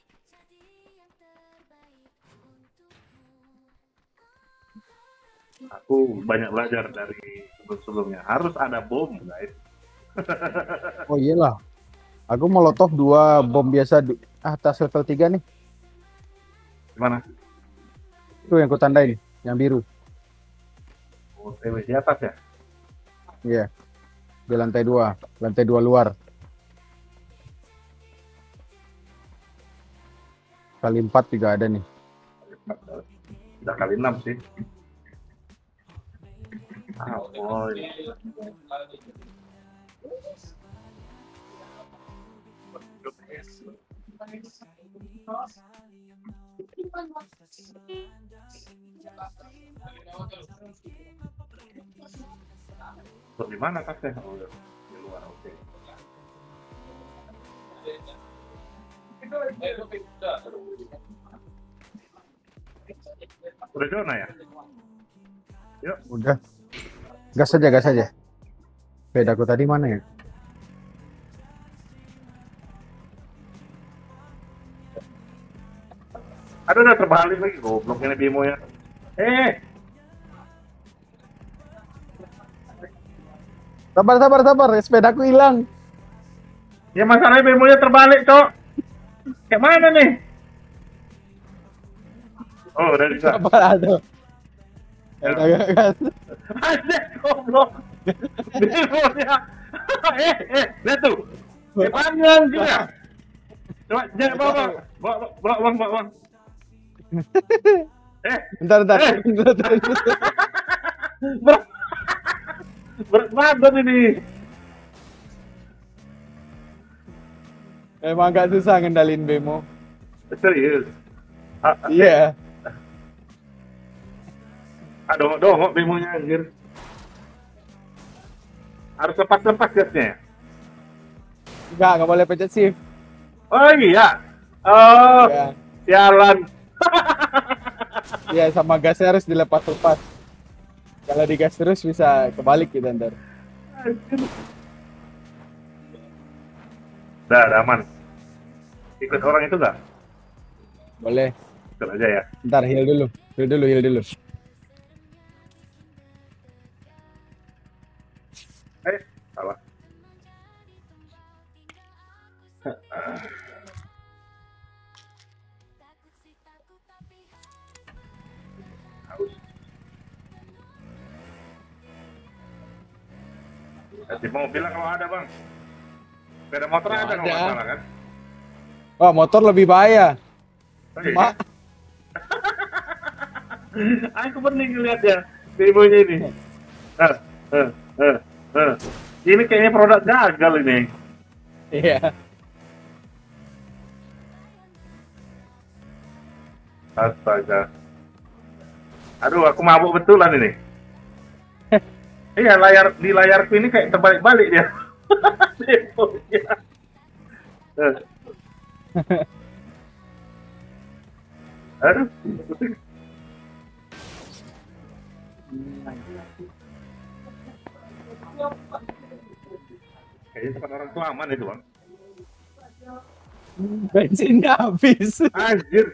A: Aku banyak belajar dari sebelumnya. Harus ada bom, guys.
B: Oh iyalah. Aku molotov 2 bom biasa atas level 3 nih.
A: Gimana?
B: Itu yang ku tandain, yang biru.
A: Oh, TW di atas ya?
B: Iya. Di lantai 2 luar. Kali 4 juga ada nih.
A: Udah kali 6 sih. Ah, boy. Tuh, di mana tasnya? Oh, di luar, oke. Udah zona ya? Yuk.
B: Udah. Gas aja. Sepedaku tadi mana ya?
A: Aduh, udah terbalik lagi. Goblok ini Bimo ya.
B: Sabar. Sepedaku hilang.
A: Ya masalahnya Bimo-nya terbalik, Cok. Kayak mana nih? Oh, udah bisa.
B: Sabar aduh.
A: Ya.
B: Udah gas.
A: Ada goblok. Bimo-nya. Lihat tuh. Kayak panjang juga. Coba, jangan bawa. Bawa, bang.
B: Bentar.
A: Berat badan ini.
B: Emang agak susah ngendalin bemo.
A: Serius.
B: Iya.
A: Dongok bemonya anjir. Harus lepas-lepas gasnya.
B: Enggak boleh pencet shift.
A: Oh iya. Oh,
B: Ya.
A: sialan.
B: Iya, sama gasnya harus dilepas-lepas. Kalau digas terus bisa kebalik gitu ntar.
A: Anjir. Udah aman. Ikut orang itu nggak?
B: Boleh.
A: Ikut aja ya.
B: Ntar heal dulu. Heal dulu.
A: Salah. Haus. Kasih mobil lah kalau ada bang. Sepeda motor ada kalau nggak salah kan?
B: Wah, motor lebih bahaya.
A: Oh, iya.
B: Mak,
A: Aku pening ngeliatnya demonya ini. Ini kayaknya produk gagal ini.
B: iya.
A: Astaga. Aduh, aku mabuk betulan ini. Iya, di layarku ini kayak terbalik-balik dia. Demonya. Aduh. Kayaknya tempat orang tua aman itu bang.
B: Bensinnya habis.
A: Anjir.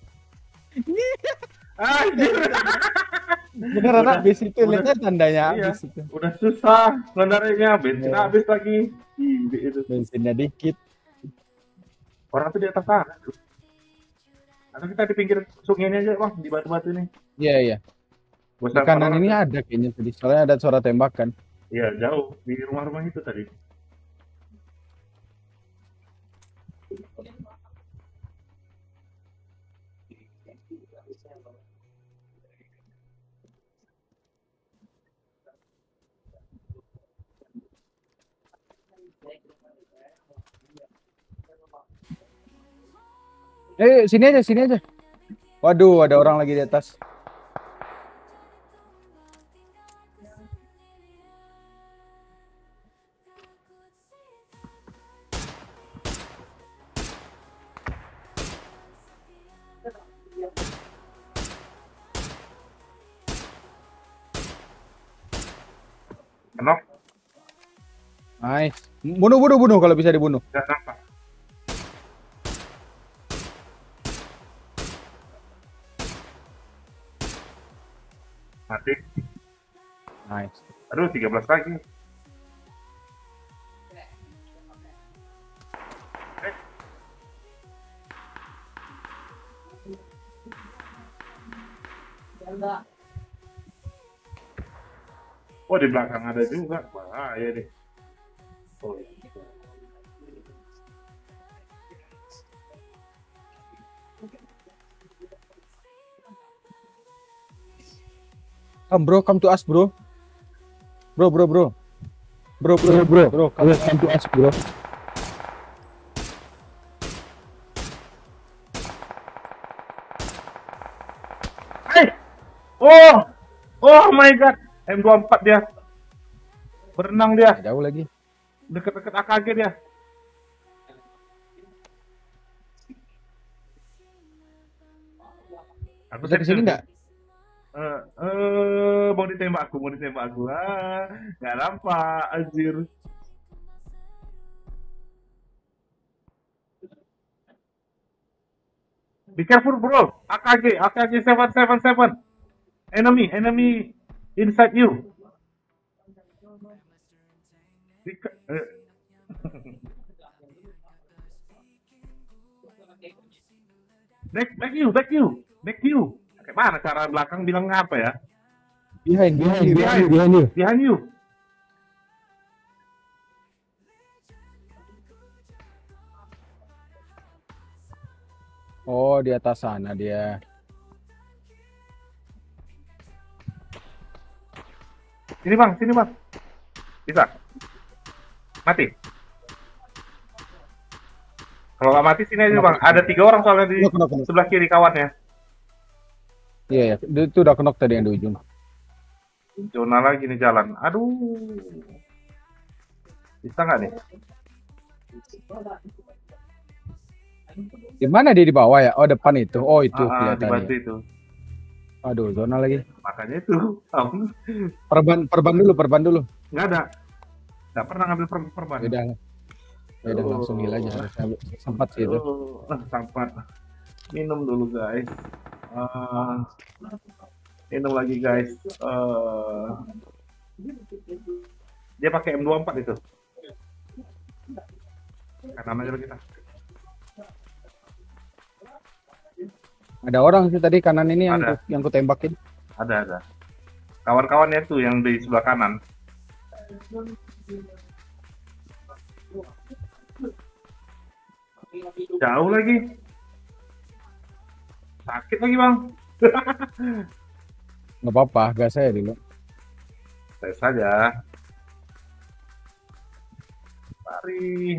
A: Anjir.
B: Beneran habis itu, lihatnya tandanya
A: Iya,
B: habis itu.
A: udah susah ngendarinnya, bensin
B: Iya.
A: habis lagi. Itu.
B: Bensinnya dikit.
A: Orang tuh di atas sana. Atau kita di pinggir sungai ini aja bang, di batu-batu ini.
B: Iya. Di
A: Bosan
B: kanan
A: orang
B: ini
A: tuh.
B: ada kayaknya tadi. Soalnya ada suara tembakan.
A: Iya, jauh di rumah-rumah itu tadi.
B: Sini aja. Waduh, ada orang lagi di atas.
A: Kenok,
B: Nice. Bunuh kalau bisa dibunuh.
A: nggak nampak. Mati.
B: Nice.
A: Aduh, 13 lagi. Oh, di belakang ada juga. Bahaya deh. Oh,
B: Come to us, bro. Bro, come to us, bro.
A: Hey! Oh my god. M24 dia. Berenang dia.
B: Jauh lagi.
A: Deket-deket AKG dia. Aku
B: Bisa kesini nggak?
A: mau ditembak aku. Nggak nampak, anjir. Be careful, bro. AKG 777. Enemy inside you. Back you. Kayak mana cara belakang bilang apa ya?
B: Behind you.
A: Behind you.
B: Oh, di atas sana dia.
A: Sini bang. Bisa. Mati. Kalau nggak mati sini aja
B: Knock.
A: bang. Ada 3 orang soalnya di
B: Knock.
A: sebelah kiri kawannya.
B: Iya, ya. Itu udah knock tadi yang di ujung.
A: Zona lagi nih jalan. Aduh. Bisa nggak nih?
B: Di mana dia di bawah ya? Oh, depan itu. Oh, itu kelihatan
A: dibantu
B: ya.
A: itu.
B: Aduh, zona lagi.
A: Makanya itu.
B: Perban dulu.
A: Nggak ada. Nggak pernah ngambil perban.
B: Udah langsung heal aja. Harusnya sempat sih itu.
A: Sempat. Minum dulu guys. Minum lagi guys. Dia pakai M24 itu. Kanan aja kita.
B: Ada orang sih tadi kanan ini yang ku tembakin.
A: Ada. Kawan-kawannya tuh yang di sebelah kanan. Jauh lagi. Sakit lagi bang.
B: Nggak apa-apa, gas saya dulu.
A: Tes saja. Lari.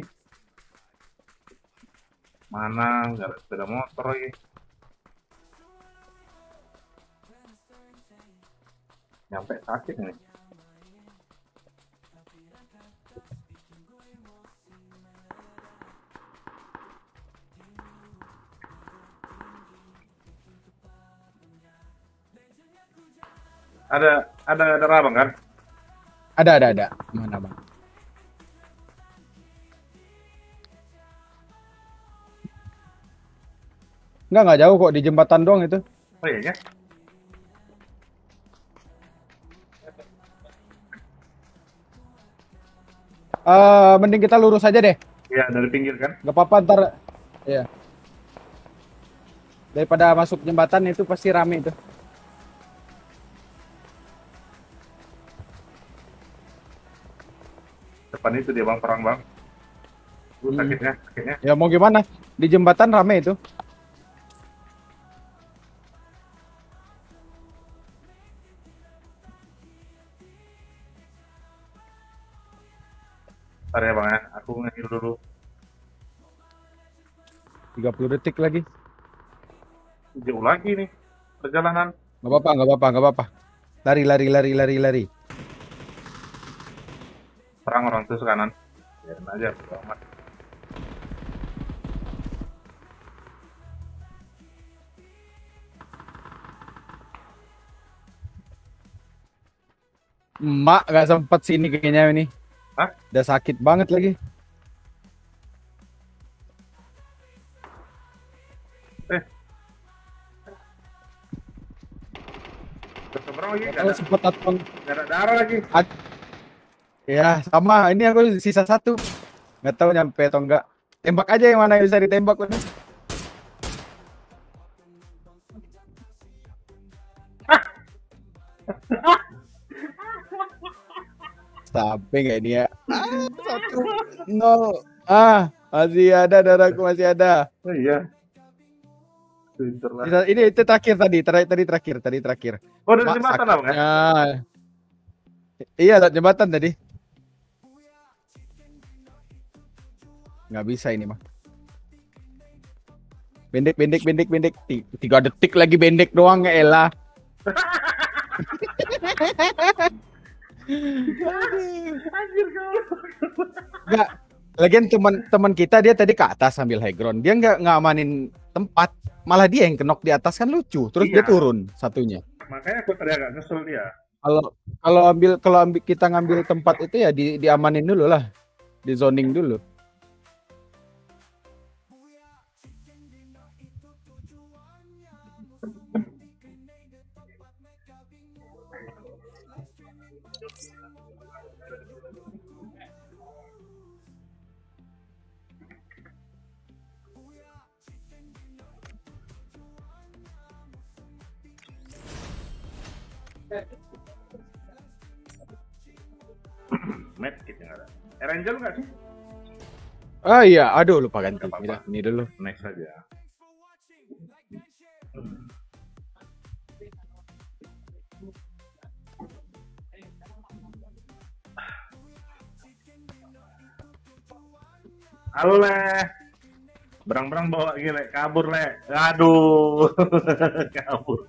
A: Mana? Nggak ada sepeda motor lagi. Nyampe sakit nih. Ada rabang kan?
B: Ada. Mana bang? Nggak jauh kok, di jembatan doang itu.
A: Oh iya ya?
B: Mending kita lurus aja deh.
A: Iya, dari pinggir kan?
B: Nggak apa-apa ntar. Ya. Daripada masuk jembatan itu pasti rame itu.
A: Depan itu dia bang, perang bang. Sakitnya.
B: Ya mau gimana? Di jembatan rame itu.
A: Bentar ya bang ya, aku nge-heal dulu.
B: 30 detik lagi.
A: Jauh lagi nih perjalanan.
B: Nggak apa-apa. Lari.
A: Perang orang tuh kanan. Biarin aja, amat.
B: Emak nggak sempet sini kayaknya ini.
A: Hah?
B: Udah sakit banget lagi.
A: Seberang lagi,
B: Kalau sempet atau
A: nggak ada darah lagi.
B: Ya sama, ini aku sisa 1. Nggak tahu nyampe atau enggak. Tembak aja yang mana yang bisa ditembak udah. Sampai nggak ini ya? 1-0. Masih ada darahku, masih ada.
A: Oh iya.
B: Ini itu terakhir terakhir.
A: Oh, dari jembatan apa kan?
B: Iya, lewat jembatan tadi. Nggak bisa ini mah. Bendek. 3 detik lagi bendek doang, ya elah. Enggak. Lagian teman kita dia tadi ke atas sambil high ground. Dia nggak ngamanin tempat. Malah dia yang kenok di atas kan lucu. Terus dia turun satunya.
A: Makanya aku tadi agak nyesel dia.
B: Kalau kita ngambil tempat itu ya diamanin dulu lah. Di zoning dulu.
A: Medkit yang ada. Erangel nggak sih?
B: Ah iya, aduh lupa ganti. Ini dulu.
A: Next aja. Halo Leh. Berang-berang bawa gile, kabur le. Aduh, kabur.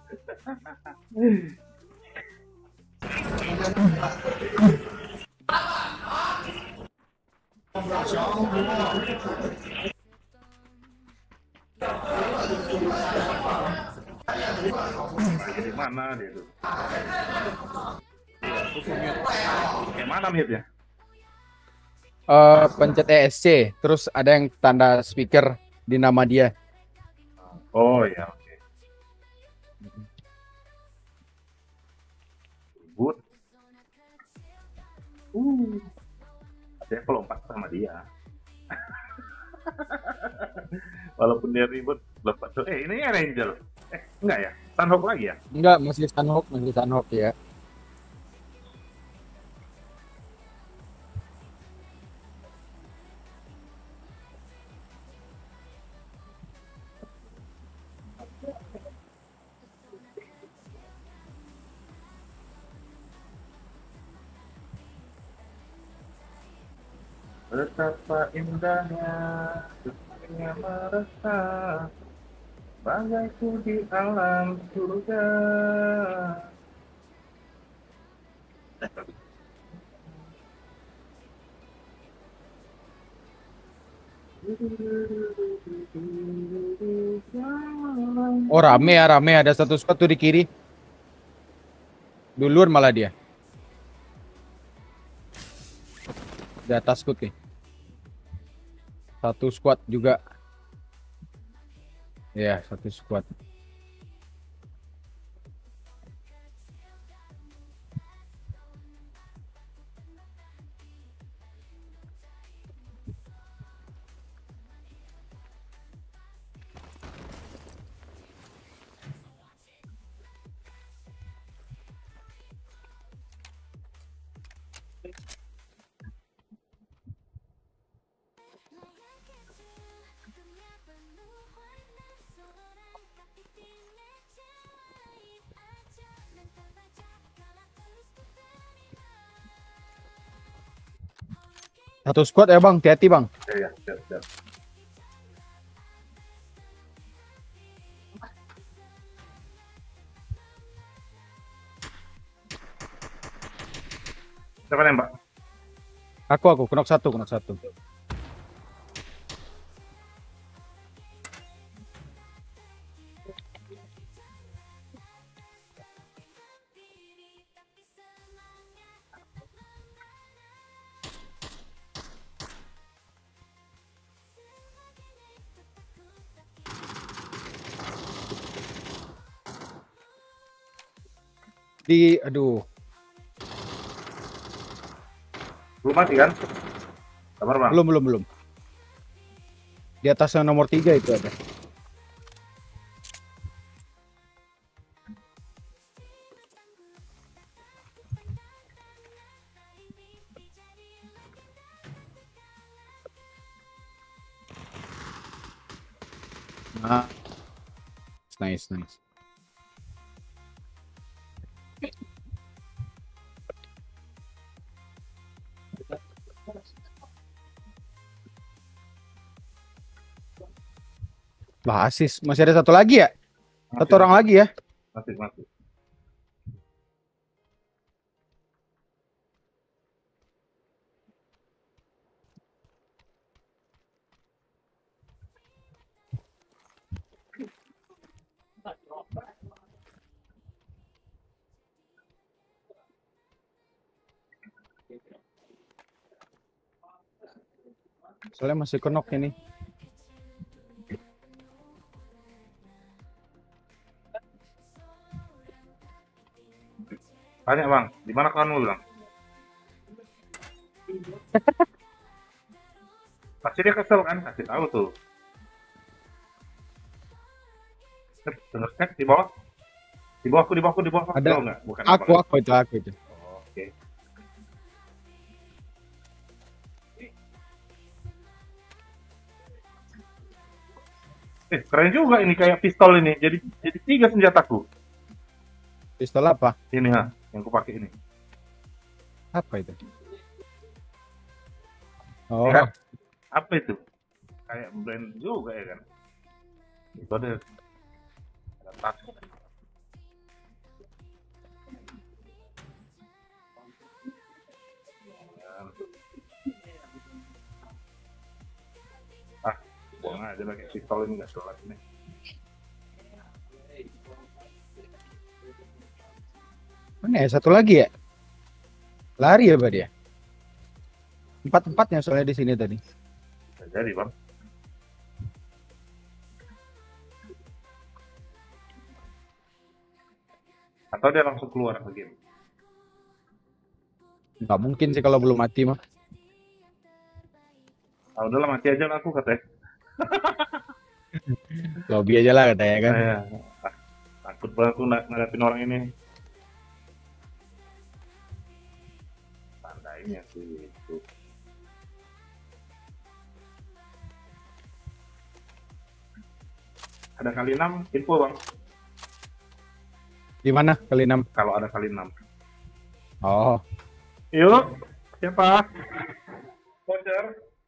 A: Di mana dia tuh? Kayak mana mute ya?
B: Pencet ESC, terus ada yang tanda speaker di nama dia.
A: Oh ya, oke. Ribut. Saya kalau lompat sama dia. Walaupun dia ribut, lepas tuh. Ini Ranger. Enggak ya? Sunhawk lagi ya?
B: Enggak, masih Sunhawk ya.
A: Betapa indahnya dunia merasa bagaiku di alam surga.
B: Oh rame ada satu squad tuh di kiri. Duluan malah dia. Di atas squad nih. Satu squad juga. Ya, satu squad. Satu squad ya bang, hati-hati bang.
A: Ya, siap. Siapa nembak?
B: Aku knock satu. Aduh.
A: Belum mati kan? Sabar bang.
B: Belum. Di atas yang nomor 3 itu ada. Nah. Nice. Lah asis, masih ada satu lagi ya? Satu orang lagi ya?
A: Masih.
B: Soalnya masih kenok ini.
A: Tanya bang, di mana kawan lu bang? Pasti dia kesel kan, kasih tahu tuh. Dengar kan di bawah? Di bawahku.
B: Ada.
A: Tahu nggak? Bukan
B: Aku
A: apa,
B: itu.
A: Oh, oke. Keren juga ini kayak pistol ini. Jadi 3 senjataku.
B: Pistol apa?
A: Ini ha, yang kupakai ini.
B: Apa itu? Oh,
A: Ya, apa itu? kayak brand juga ya kan. Itu ada tas. Buang aja pakai pistol ini, nggak sholat ini.
B: Mana ya? Satu lagi ya? Lari ya, Pak dia? Empat-empatnya soalnya di sini tadi.
A: Bisa jadi, Bang. Atau dia langsung keluar lagi?
B: Nggak mungkin sih kalau belum mati mah.
A: Ah, udahlah mati aja lah aku katanya.
B: Lobby aja lah katanya kan.
A: Takut banget aku ngadepin orang ini. Tandainya sih itu. Ada kali 6 info bang.
B: Di mana kali 6?
A: Kalau ada kali 6.
B: Oh.
A: Yuk, siapa? Voucher.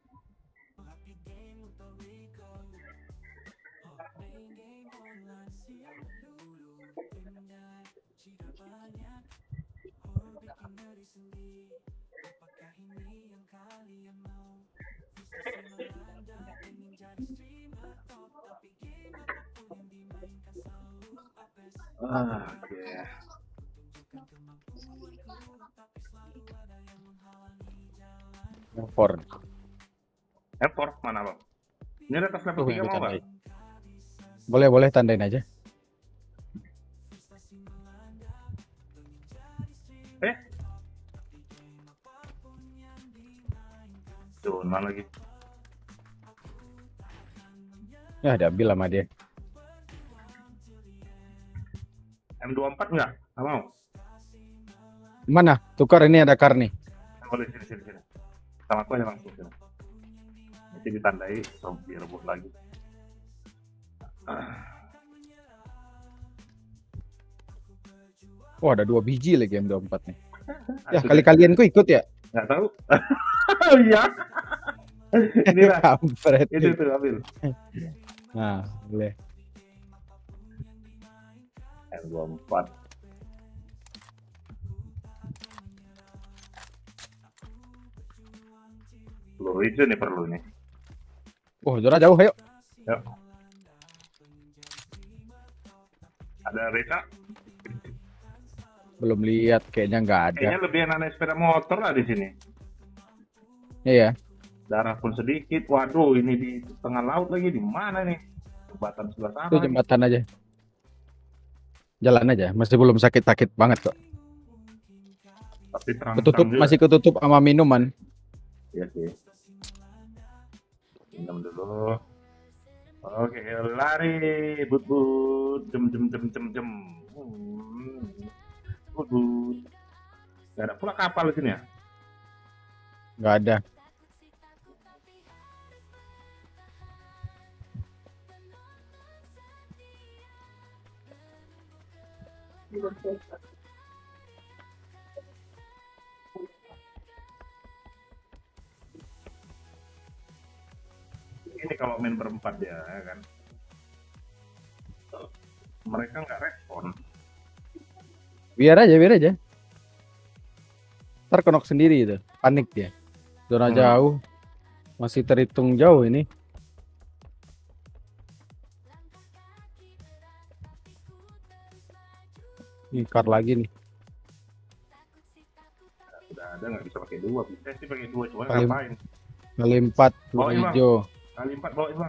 A: Oke. F4 mana bang? Ini ada tas level 3 mau nggak?
B: Boleh tandain aja.
A: Zona lagi.
B: Ya diambil sama dia.
A: M24 nggak? Nggak mau.
B: Mana? Tukar, ini ada kar nih.
A: Boleh sini. Sama aku aja langsung sini. Nanti ditandai, so direbut lagi.
B: Oh, ada 2 biji lagi M24 nih. Ya, kali-kalian ku ikut ya?
A: Nggak tahu. Iya. Inilah.
B: Kampret.
A: Itu ambil.
B: Nah, boleh.
A: M24. Peluru hijau nih perlu nih.
B: Oh, zona jauh, ayo.
A: Yuk. Ada Reza?
B: Belum lihat, kayaknya nggak ada.
A: Kayaknya lebih enak naik sepeda motor lah di sini.
B: Iya.
A: Darah pun sedikit. Waduh, ini di tengah laut lagi. Di mana nih? Jembatan sebelah sana.
B: Itu jembatan aja. Jalan aja, masih belum sakit-sakit banget kok.
A: Tapi terang
B: Ketutup, masih ketutup sama minuman.
A: Iya sih. Minum dulu. Oke, lari, but, jem. But. Gak ada pula kapal di sini ya?
B: Nggak ada.
A: Ini kalau main berempat ya kan, mereka nggak respon.
B: Biar aja. Ntar kenok sendiri itu, panik dia. Zona jauh, masih terhitung jauh ini. Ini kar lagi nih.
A: Udah ada, nggak bisa pakai 2. Bisa sih pakai 2, cuma
B: Kali-
A: ngapain?
B: Kali 4
A: Bawa ini, Bang.
B: hijau.
A: Kali 4 bawa itu bang.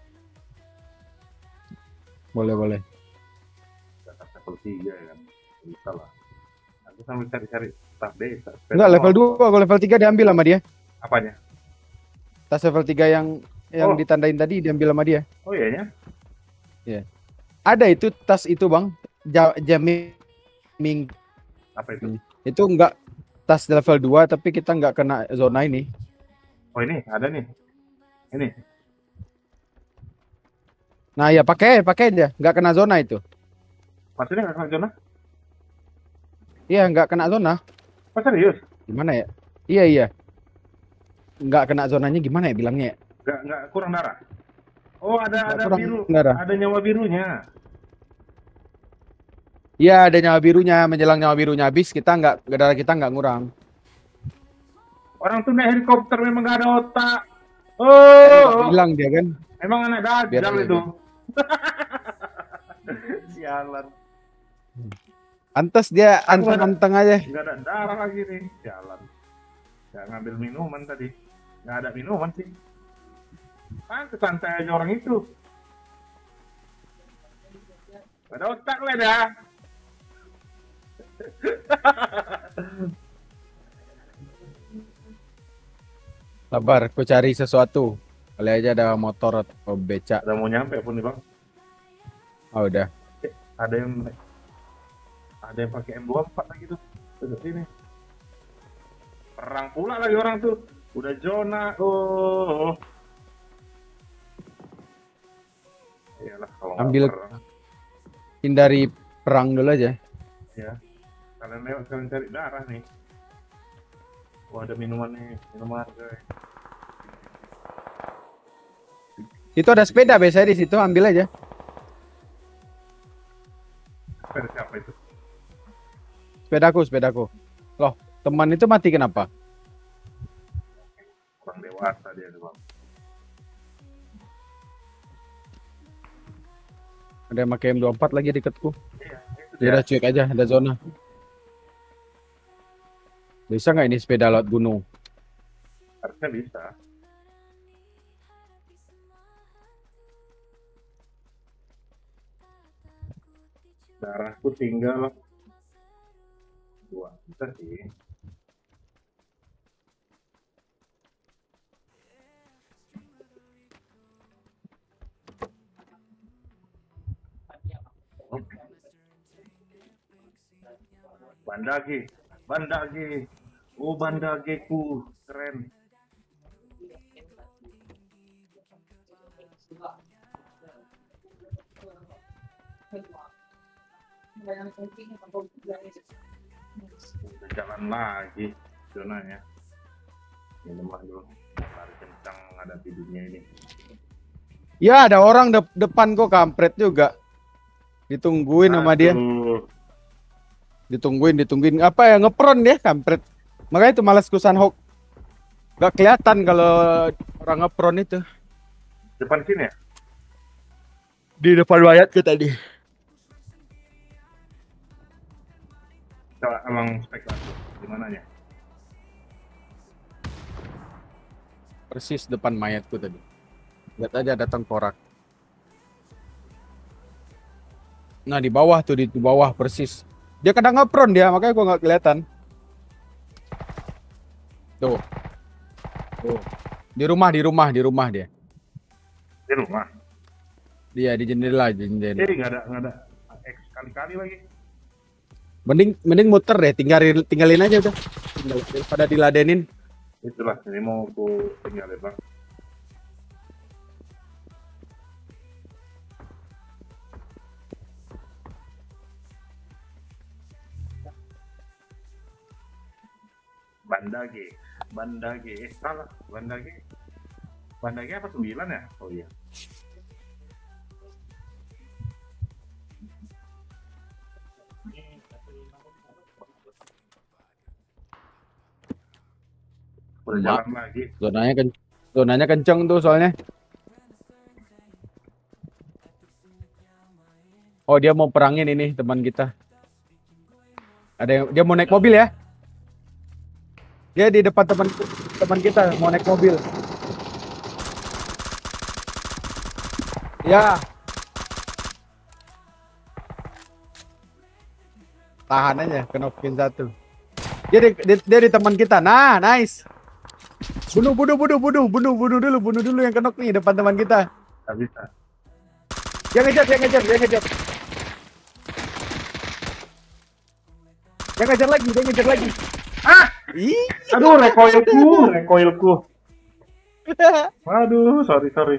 B: Boleh.
A: Atas level 3 ya kan, bisa lah. Aku sambil cari tas desa.
B: Enggak, level 2, kalau level 3 diambil sama dia.
A: Apanya?
B: Tas level 3 yang
A: Oh.
B: ditandain tadi diambil sama dia.
A: Oh iya ya?
B: Ada itu tas itu, Bang. Jamming.
A: Apa itu?
B: Itu enggak tas level 2 tapi kita enggak kena zona ini.
A: Oh ini ada nih. Ini.
B: Nah, ya pakai aja, enggak kena zona itu.
A: Maksudnya nggak kena zona?
B: Iya, enggak kena zona.
A: Oh serius?
B: Gimana ya? Iya. Enggak kena zonanya gimana ya bilangnya ya?
A: Nggak kurang darah. Oh, ada
B: kurang
A: biru.
B: darah.
A: Ada nyawa birunya.
B: Iya, ada nyawa birunya, menjelang nyawa birunya habis, darah kita nggak ngurang.
A: Orang tuh naik helikopter memang nggak ada otak. Oh,
B: Bilang dia kan.
A: emang anak dajjal
B: Biar
A: itu. Sialan.
B: Antas dia anteng-anteng aja.
A: Nggak ada darah lagi nih. Sialan. Nggak ngambil minuman tadi. Nggak ada minuman sih. Pantes santai aja orang itu. Nggak ada otak lah dah.
B: Sabar, aku cari sesuatu. Kali aja ada motor atau becak.
A: Udah mau nyampe pun nih bang.
B: Oh, udah.
A: Ada yang pakai M24 lagi tuh. Tuh sini. Perang pula lagi orang tuh. Udah zona. Oh. Iyalah kalau nggak
B: Ambil
A: perang.
B: hindari perang dulu aja.
A: Ya. Kalian lewat kalian cari darah nih. Wah, ada minuman nih, minuman guys.
B: Itu ada sepeda biasanya di situ, ambil aja.
A: Sepeda siapa itu?
B: Sepedaku. Loh, teman itu mati kenapa?
A: Orang dewasa dia tuh bang.
B: Ada yang pakai M24 lagi deketku.
A: Iya, itu
B: Ya udah cuek aja, ada zona. Bisa nggak ini sepeda lewat gunung?
A: Harusnya bisa. Darahku tinggal 2. Bisa sih. Bandage. Oh, bandageku keren. Udah jalan lagi zonanya. Ini mah dulu lari kencang menghadapi dunia ini.
B: Ya, ada orang depan kok, kampret juga. Ditungguin sama dia. Ditungguin. Apa ya, ngepron dia, kampret. Makanya itu malas ku Sanhok. Gak kelihatan kalau orang ngepron itu.
A: Depan sini ya?
B: Di depan wayat ke tadi.
A: Coba emang spektator di mananya?
B: Persis depan mayatku tadi. Lihat aja ada tengkorak. Nah, di bawah tuh, di bawah persis. Dia kadang ngepron dia, makanya gua nggak kelihatan. Tuh. Di rumah dia.
A: Di rumah.
B: Dia di jendela.
A: Nggak ada X kali-kali lagi.
B: Mending muter deh, tinggalin aja udah. Daripada diladenin.
A: Itulah, ini mau aku tinggalin bang. Bandage, salah, Bandage apa 9 ya? Oh iya. Udah jalan lagi.
B: Zonanya kenceng tuh soalnya. Oh, dia mau perangin ini teman kita. Dia mau naik mobil ya? Dia di depan teman kita mau naik mobil. Ya. Tahan aja, kenokin satu. Dia di teman kita. Nah, nice. Bunuh dulu yang kenok nih depan teman kita.
A: Gak bisa.
B: Dia ngejar. Dia ngejar lagi.
A: Ah!
B: Ih.
A: Aduh, recoilku. Waduh, sorry.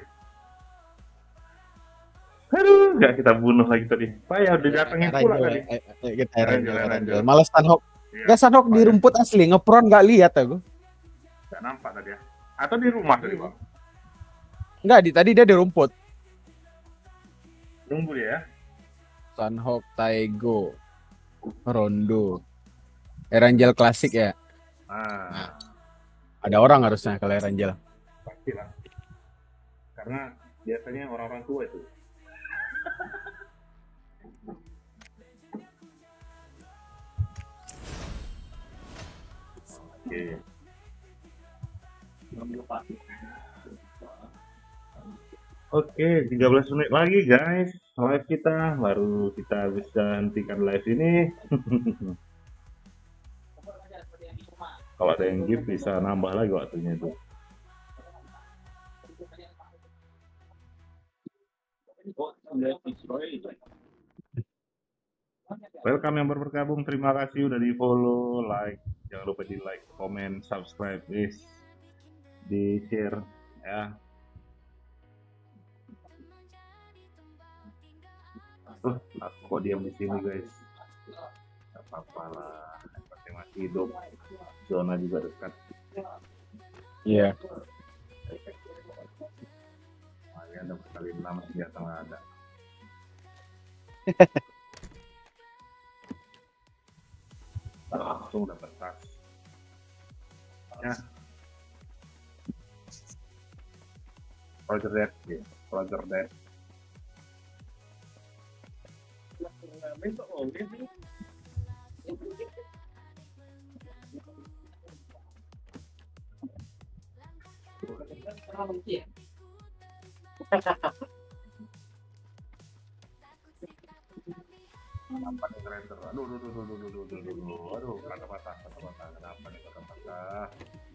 A: Aduh, nggak kita bunuh lagi tadi. Payah udah datangin pula tadi.
B: Kita ranjol. Malas Sanhok. Gak Sanhok di rumput asli, ngepron gak lihat aku.
A: Gak nampak tadi ya. Atau di rumah tadi bang?
B: Enggak, tadi dia di rumput.
A: Nunggu ya.
B: Sunhawk, Taigo, Rondo. Erangel klasik ya.
A: Nah,
B: Ada orang harusnya kalau Erangel.
A: pasti lah. Karena biasanya orang-orang tua itu. Oke. Oke, 13 menit lagi guys. Live kita baru kita bisa hentikan live ini. Kalau ada yang gift bisa nambah lagi waktunya itu. Welcome yang baru bergabung, terima kasih udah di follow, like, jangan lupa di like, comment, subscribe, guys, di share ya. Aku kok diam di sini guys? Gak apa-apa lah, pasti masih hidup, zona juga dekat.
B: Iya.
A: Makanya ada kali 6 senjata nggak ada. Langsung dapat tas. Ya. Roger that, ya. Roger that. Kenapa nih render? Aduh, kata patah. Kenapa nih kata patah?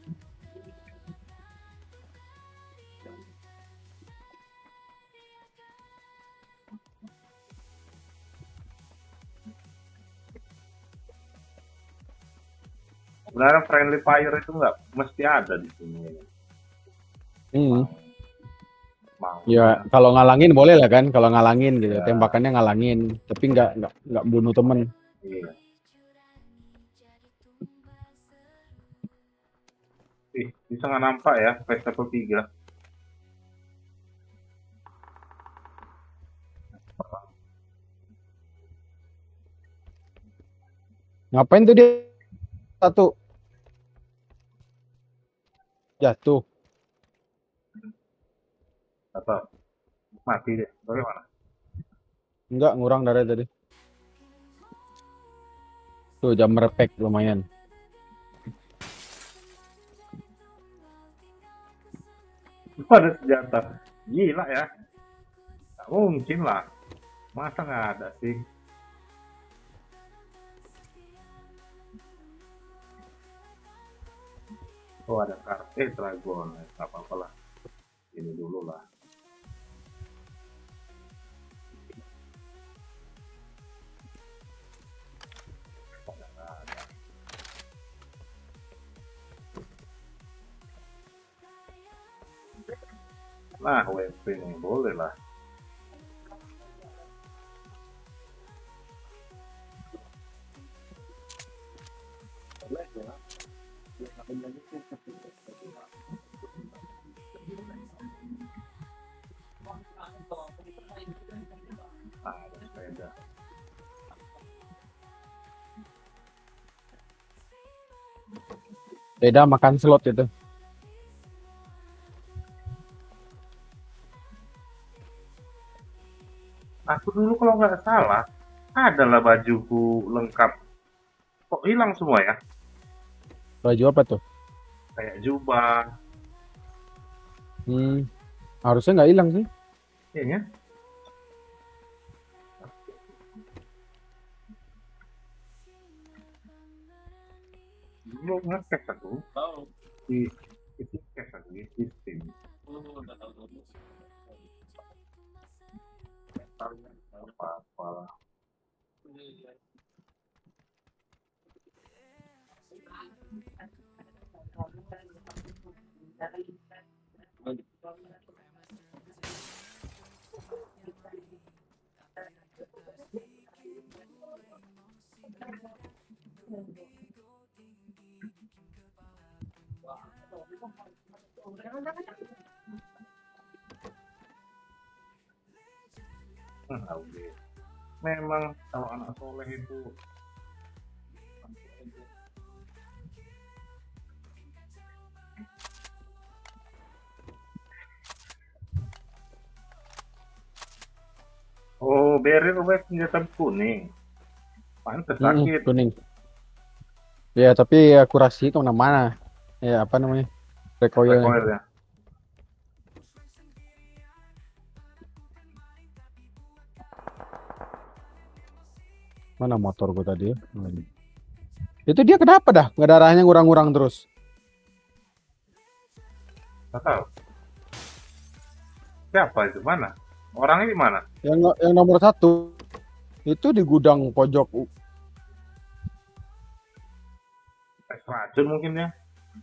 A: Sebenarnya friendly fire itu nggak mesti ada di sini.
B: Ya kalau ngalangin boleh lah kan, kalau ngalangin gitu,
A: Ya.
B: tembakannya ngalangin, tapi nggak bunuh temen.
A: Iya. Bisa nggak nampak ya Pesta 3.
B: Ngapain tuh dia satu jatuh?
A: Atau mati deh, bagaimana?
B: Enggak, ngurang darah tadi. Tuh jam merepek lumayan.
A: Ada senjata, gila ya. Nggak mungkin lah, masa nggak ada sih? Oh ada kartu, Dragon, nggak apa-apa lah. Ini dulu lah. Nah, WP nih boleh lah. Ada sepeda.
B: Beda makan slot itu.
A: Aku dulu kalau nggak salah, adalah bajuku lengkap. Kok hilang semua ya?
B: Baju apa tuh?
A: Kayak jubah.
B: Harusnya nggak hilang sih.
A: Iya. Belum ngecek aku. Itu cek aku di Steam. Apa-apa lah. Oke. Memang kalau anak soleh itu oh barrier web senjata kuning. Pantes sakit.
B: Kuning. Ya, tapi akurasi itu mana-mana. Ya, apa namanya? Recoilnya.
A: Recoil ya.
B: Mana motor gua tadi ya? Itu dia kenapa dah? Nggak darahnya ngurang-ngurang terus.
A: Nggak tahu. Siapa itu? Mana? Orangnya di mana?
B: Yang nomor 1 itu di gudang pojok.
A: Tes racun mungkin ya.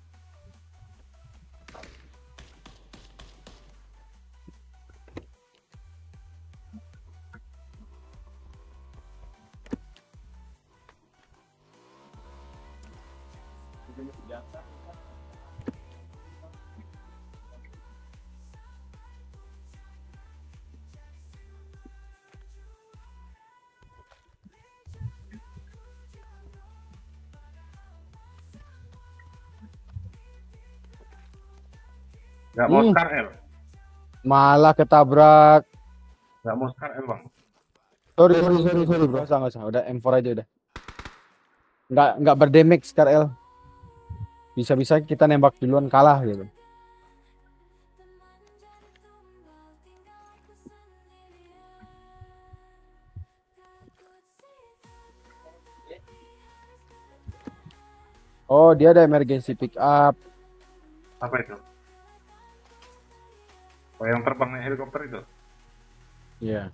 A: Nggak mau Scar L.
B: Malah ketabrak.
A: Nggak mau Scar L bang.
B: Sorry bro. Nggak usah. Udah M4 aja udah. Nggak berdamage KRL. Bisa-bisa kita nembak duluan kalah gitu. Oh, dia ada emergency pick up.
A: Apa itu? Oh yang terbang naik helikopter itu?
B: Iya.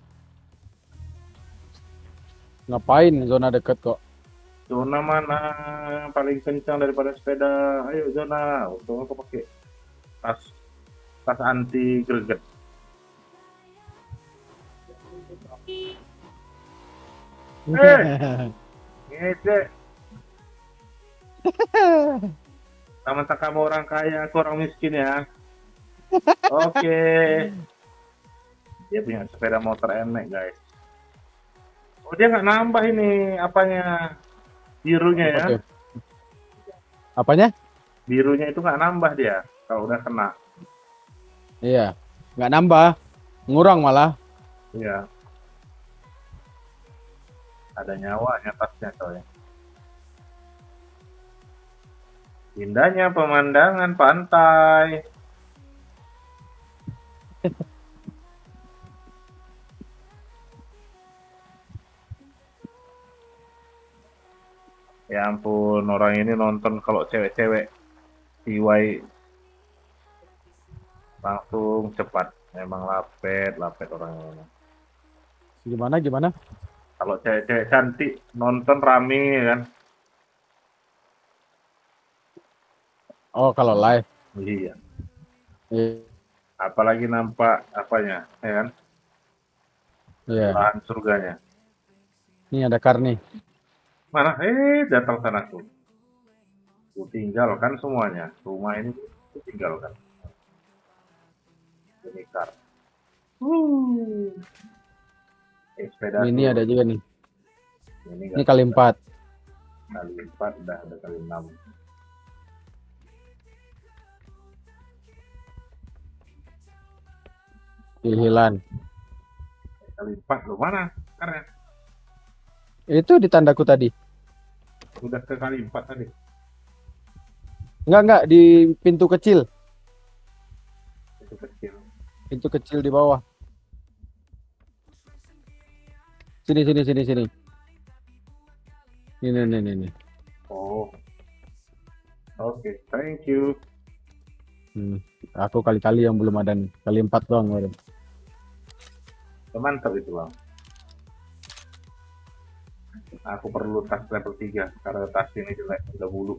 B: Ngapain zona deket kok?
A: Zona mana paling kencang daripada sepeda? Ayo zona. Untung aku pakai tas anti greget. Ngece. Sama kamu orang kaya, aku orang miskin ya. Oke. Dia punya sepeda motor enek guys. Oh dia nggak nambah ini apanya birunya ya?
B: Oke. Apanya?
A: Birunya itu nggak nambah dia kalau udah kena.
B: Iya, nggak nambah, ngurang malah.
A: Iya. Ada nyawanya tasnya coy. Indahnya pemandangan pantai. Ya ampun, orang ini nonton kalau cewek-cewek TY langsung cepat. Memang lapet orang ini.
B: Gimana?
A: Kalau cewek-cewek cantik nonton rame kan.
B: Oh, kalau live.
A: Iya.
B: Iya.
A: Apalagi nampak apanya, ya kan?
B: Iya.
A: Lahan surganya.
B: Ini ada kar nih.
A: Mana? Datang sana tuh. Ku tinggalkan semuanya. Rumah ini ku tinggalkan. Demi kar. Sepeda
B: Ini
A: tuh.
B: ada juga nih. Ini
A: Nggak
B: kali
A: bisa.
B: 4.
A: Kali 4 udah ada kali 6.
B: Pilihan.
A: Kali 4 loh mana? Karena
B: Itu di tandaku tadi.
A: udah ke kali 4 tadi.
B: Enggak di pintu kecil.
A: Itu kecil.
B: Pintu kecil di bawah. Sini. Ini.
A: Oh. Oke, thank you.
B: Aku kali-kali yang belum ada nih. Kali 4 doang baru.
A: Mantap itu bang. Aku perlu tas level 3 karena tas ini jelek udah bulu.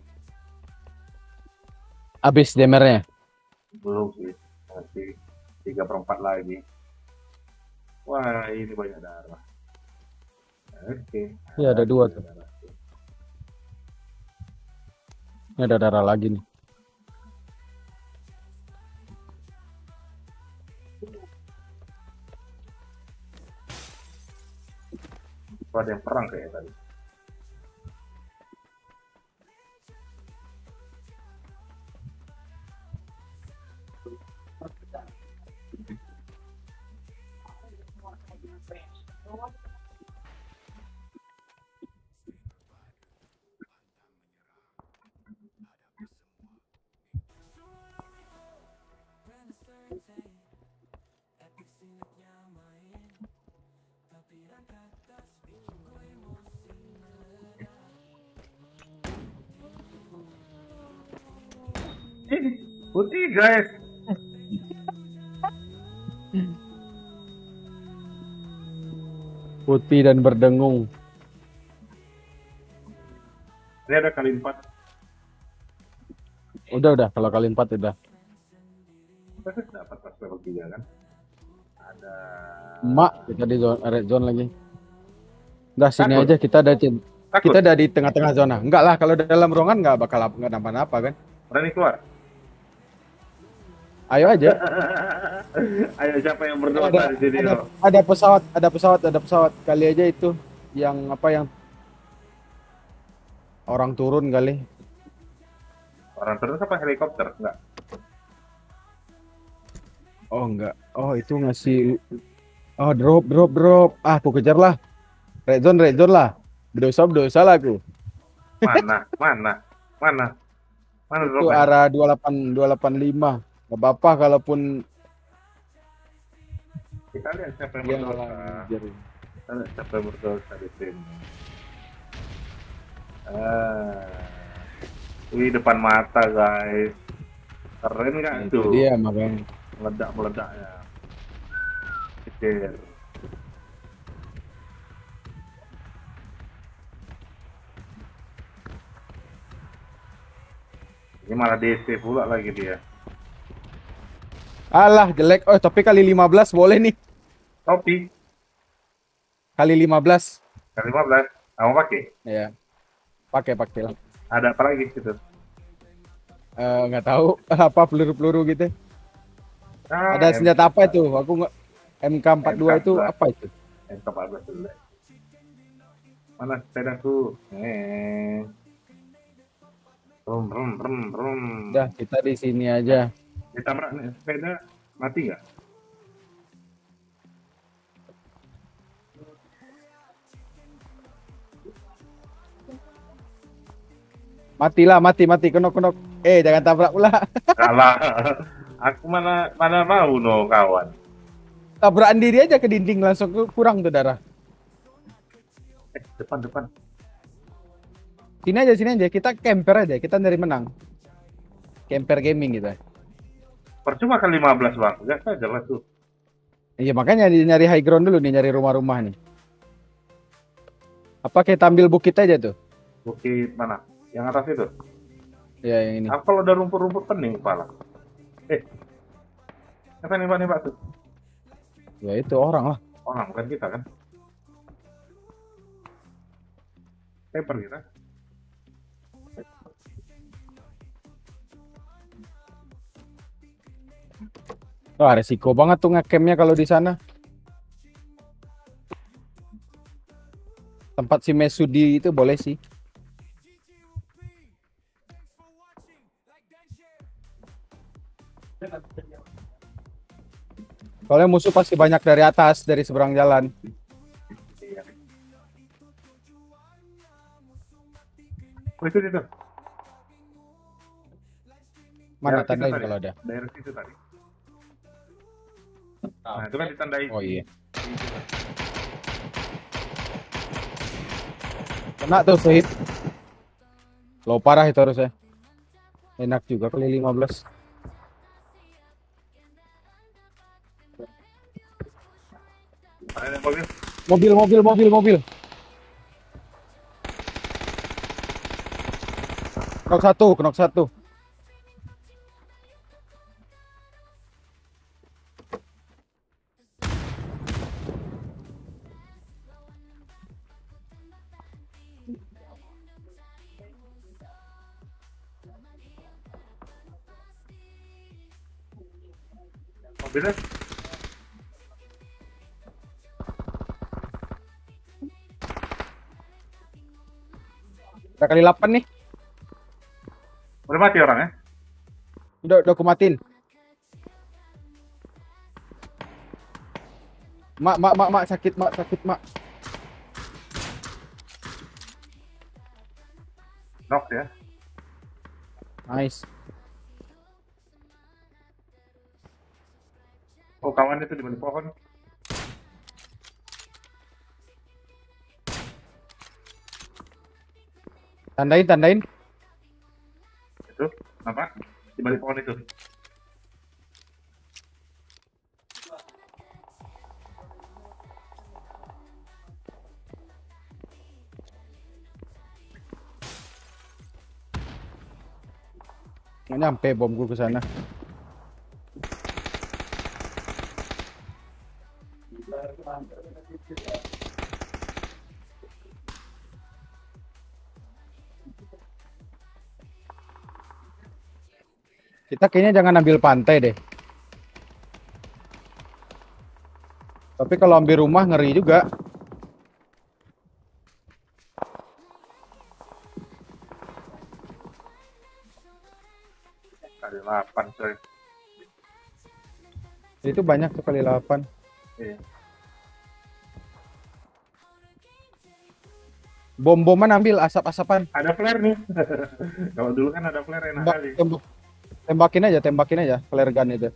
B: Habis demernya.
A: Belum sih, masih 3/4 lagi. Wah ini banyak darah. Oke.
B: Iya ada 2 tuh. Ini ada darah lagi nih.
A: ada yang perang kayak tadi. Putih guys.
B: Putih dan berdengung.
A: Ini ada kali 4.
B: Udah kalau kali 4 udah.
A: Kita dapat pas level 3 kan. Ada
B: Mak, kita di zone, red zone lagi. Udah sini
A: Takut.
B: aja kita ada
A: Takut.
B: kita ada di tengah-tengah zona. Enggak lah, kalau dalam ruangan nggak bakal nggak napa-napa kan.
A: Berani keluar.
B: Ayo aja.
A: Ayo siapa yang berdosa di sini?
B: Ada pesawat. Kali aja itu yang apa yang orang turun kali.
A: Orang turun apa helikopter? Enggak.
B: Oh enggak. Oh itu ngasih. Oh drop. Ah aku kejar lah. Red zone lah. Berdosa lah aku.
A: Mana
B: Itu
A: dropnya?
B: arah 285. Gak apa-apa kalaupun
A: Kita lihat siapa yang
B: dia
A: berdosa.
B: ngejar.
A: Kita lihat siapa yang berdosa di sini. Wih, depan mata guys. Keren nggak
B: Itu
A: tuh?
B: dia makanya.
A: Meledak-meledaknya. Kecil. Ini malah DC pula lagi dia.
B: Alah jelek. Oh tapi kali 15 boleh nih.
A: Topi
B: Kali 15.
A: kali 15. Kamu pakai?
B: Ya. Pakai lah.
A: Ada apa lagi gitu?
B: Nggak tahu apa peluru gitu.
A: Ah,
B: Ada senjata apa itu? Aku nggak MK42 itu
A: MK14.
B: apa itu?
A: MK14 dulu. Mana sepedaku? Brum.
B: Udah kita di sini aja.
A: Ditabrak nih sepeda, mati nggak?
B: Mati kenok. Jangan tabrak pula.
A: Kalah. Aku mana mau no kawan.
B: Tabrakan diri aja ke dinding langsung kurang tuh darah.
A: Depan.
B: Sini aja. Kita camper aja. Kita dari menang. Camper gaming gitu.
A: Percuma kan 15 bang, gas aja lah tuh.
B: Iya makanya nyari high ground dulu nih, nyari rumah-rumah nih. Apa kita ambil bukit aja tuh?
A: Bukit mana? Yang atas itu?
B: Ya yang ini.
A: Aku kalau ada rumput-rumput pening kepala. Apa nembak tuh?
B: Ya itu orang lah.
A: Orang bukan kita kan? Paper kita.
B: Wah resiko banget tuh ngecampnya kalau di sana. Tempat si Mesudi itu boleh sih. Soalnya musuh pasti banyak dari atas, dari seberang jalan.
A: Iya. Oh itu.
B: Mana
A: Daerah
B: tandain
A: situ
B: kalau ada?
A: Daerah situ tadi. Nah itu kan ditandai.
B: Oh iya. Kena tuh sehit. Low parah itu harusnya. Enak juga kali 15.
A: Ada mobil.
B: Mobil. Knock satu.
A: Mobilnya.
B: kali 8 nih.
A: Udah mati orang ya?
B: Udah aku matiin. Mak, sakit, mak.
A: Knock ya.
B: Nice.
A: Oh, kawan itu di balik pohon.
B: Tandain.
A: Itu, apa? Di balik pohon itu.
B: Nggak nyampe bomku ke sana. Kita kayaknya jangan ambil pantai deh. Tapi kalau ambil rumah ngeri juga.
A: Kali 8 coy.
B: Itu banyak tuh kali 8.
A: Iya.
B: Bom-boman ambil, asap-asapan.
A: Ada flare nih. Kalau dulu kan ada flare enak kali.
B: Tembakin aja flare gun itu.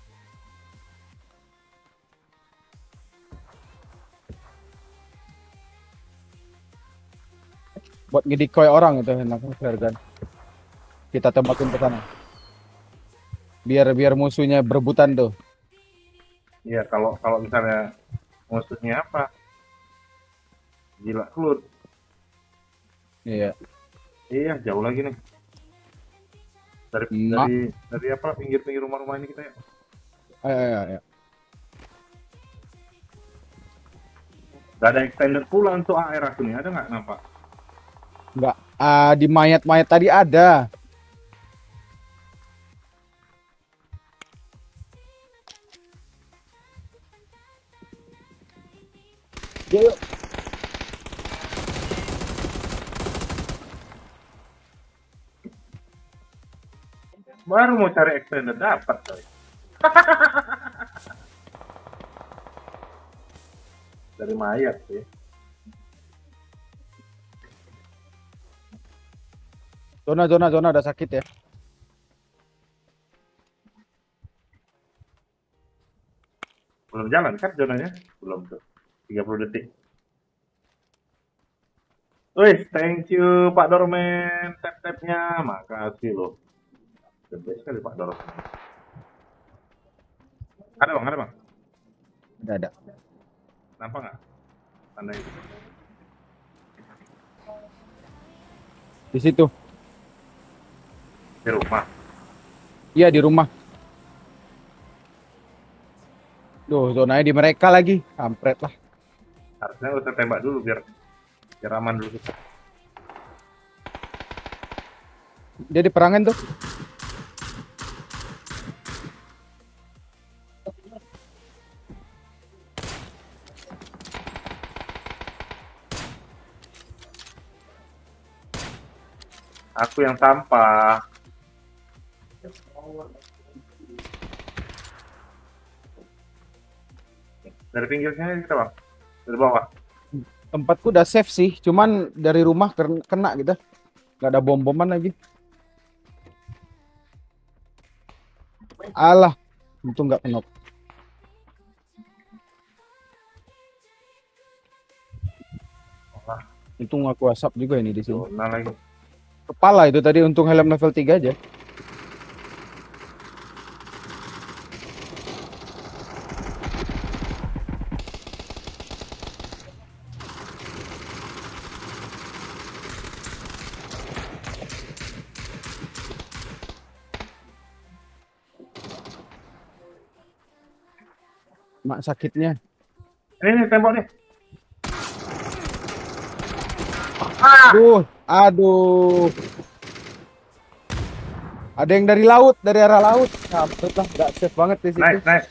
B: Buat ngedikoy orang itu enak flare gun. Kita tembakin ke sana. Biar musuhnya berebutan tuh.
A: Iya, kalau misalnya musuhnya apa? Gila kelut.
B: Iya.
A: Iya, jauh lagi nih. Dari apa pinggir-pinggir rumah-rumah ini kita ya.
B: Ayo.
A: Gak ada extender pula untuk AR aku nih, ada nggak nampak?
B: Enggak. Di mayat-mayat tadi ada. Yuk.
A: Baru mau cari extender dapat coy. Dari mayat sih.
B: Zona udah sakit ya.
A: Belum jalan kan zonanya? Belum tuh. 30 detik. Wih, thank you Pak Dorman, tap-tapnya, makasih loh. The best kali Pak Dorman. Ada bang?
B: Ada.
A: Nampak nggak? Tanda itu.
B: Di situ.
A: Di rumah.
B: Iya, di rumah. Duh, zonanya di mereka lagi. Kampret lah.
A: Harusnya usah tembak dulu biar aman dulu kita.
B: Dia di perangan tuh.
A: Aku yang sampah. Dari pinggirnya kita bang, dari bawah.
B: Tempatku udah safe sih, cuman dari rumah kena gitu. Gak ada bom-boman lagi. Alah, untung nggak kena. Untung aku asap juga ini di sini.
A: Nah lagi.
B: Kepala itu tadi, untung helm level 3 aja. Mak sakitnya.
A: Ini tembok nih.
B: Aduh. Ada yang dari laut, dari arah laut. Kampret lah, nggak safe banget di situ.
A: Nice.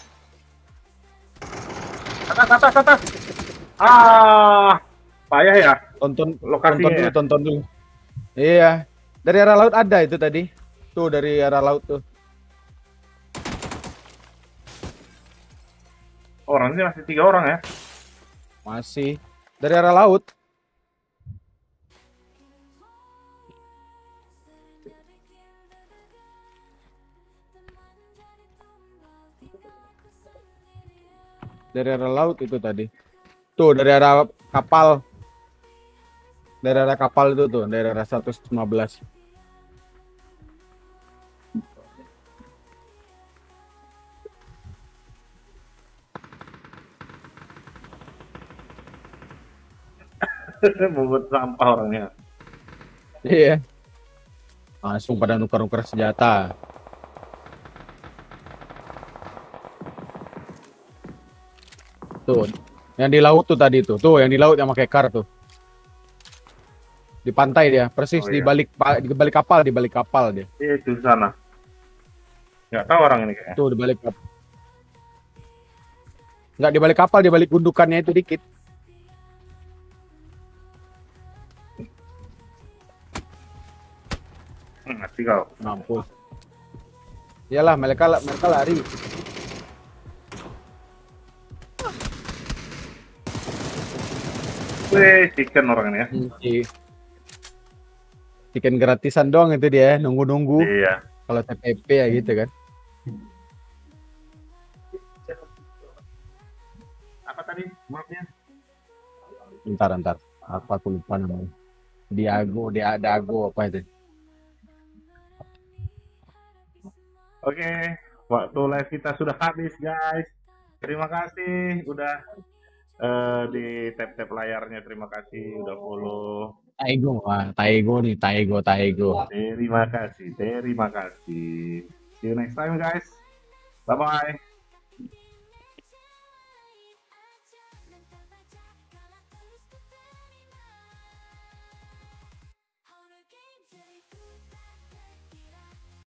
A: Atas. Payah ya.
B: Tonton
A: Lokasinya.
B: tonton dulu. Iya. Dari arah laut ada itu tadi. Tuh dari arah laut tuh.
A: Orang ini masih 3 orang ya.
B: Masih. Dari arah laut. Dari arah laut itu tadi. Tuh dari arah kapal. Dari arah kapal itu tuh. Dari arah 115.
A: Bobot sampah orangnya.
B: Iya. Langsung pada nukar-nukar senjata. Tuh. Yang di laut tuh tadi tuh. Tuh yang di laut yang pakai kar tuh. Di pantai dia. Persis
A: Oh,
B: di
A: iya.
B: balik kapal. Di balik kapal dia.
A: Iya, itu di sana. Nggak tahu orang ini kayaknya.
B: Tuh di balik kapal. Nggak di balik kapal. Di balik gundukannya itu dikit.
A: Mati kau.
B: Mampus. Iyalah mereka lari.
A: Wih, chicken orang ini ya.
B: Chicken gratisan doang itu dia, nunggu-nunggu.
A: Iya.
B: Kalau TPP ya gitu kan.
A: Apa tadi mapnya?
B: Ntar. Apa aku lupa namanya. Diago apa itu.
A: Oke, waktu live kita sudah habis guys. Terima kasih udah di tap-tap layarnya. Terima kasih udah follow.
B: Taego nih, Taego.
A: Terima kasih. See you next time guys. Bye bye.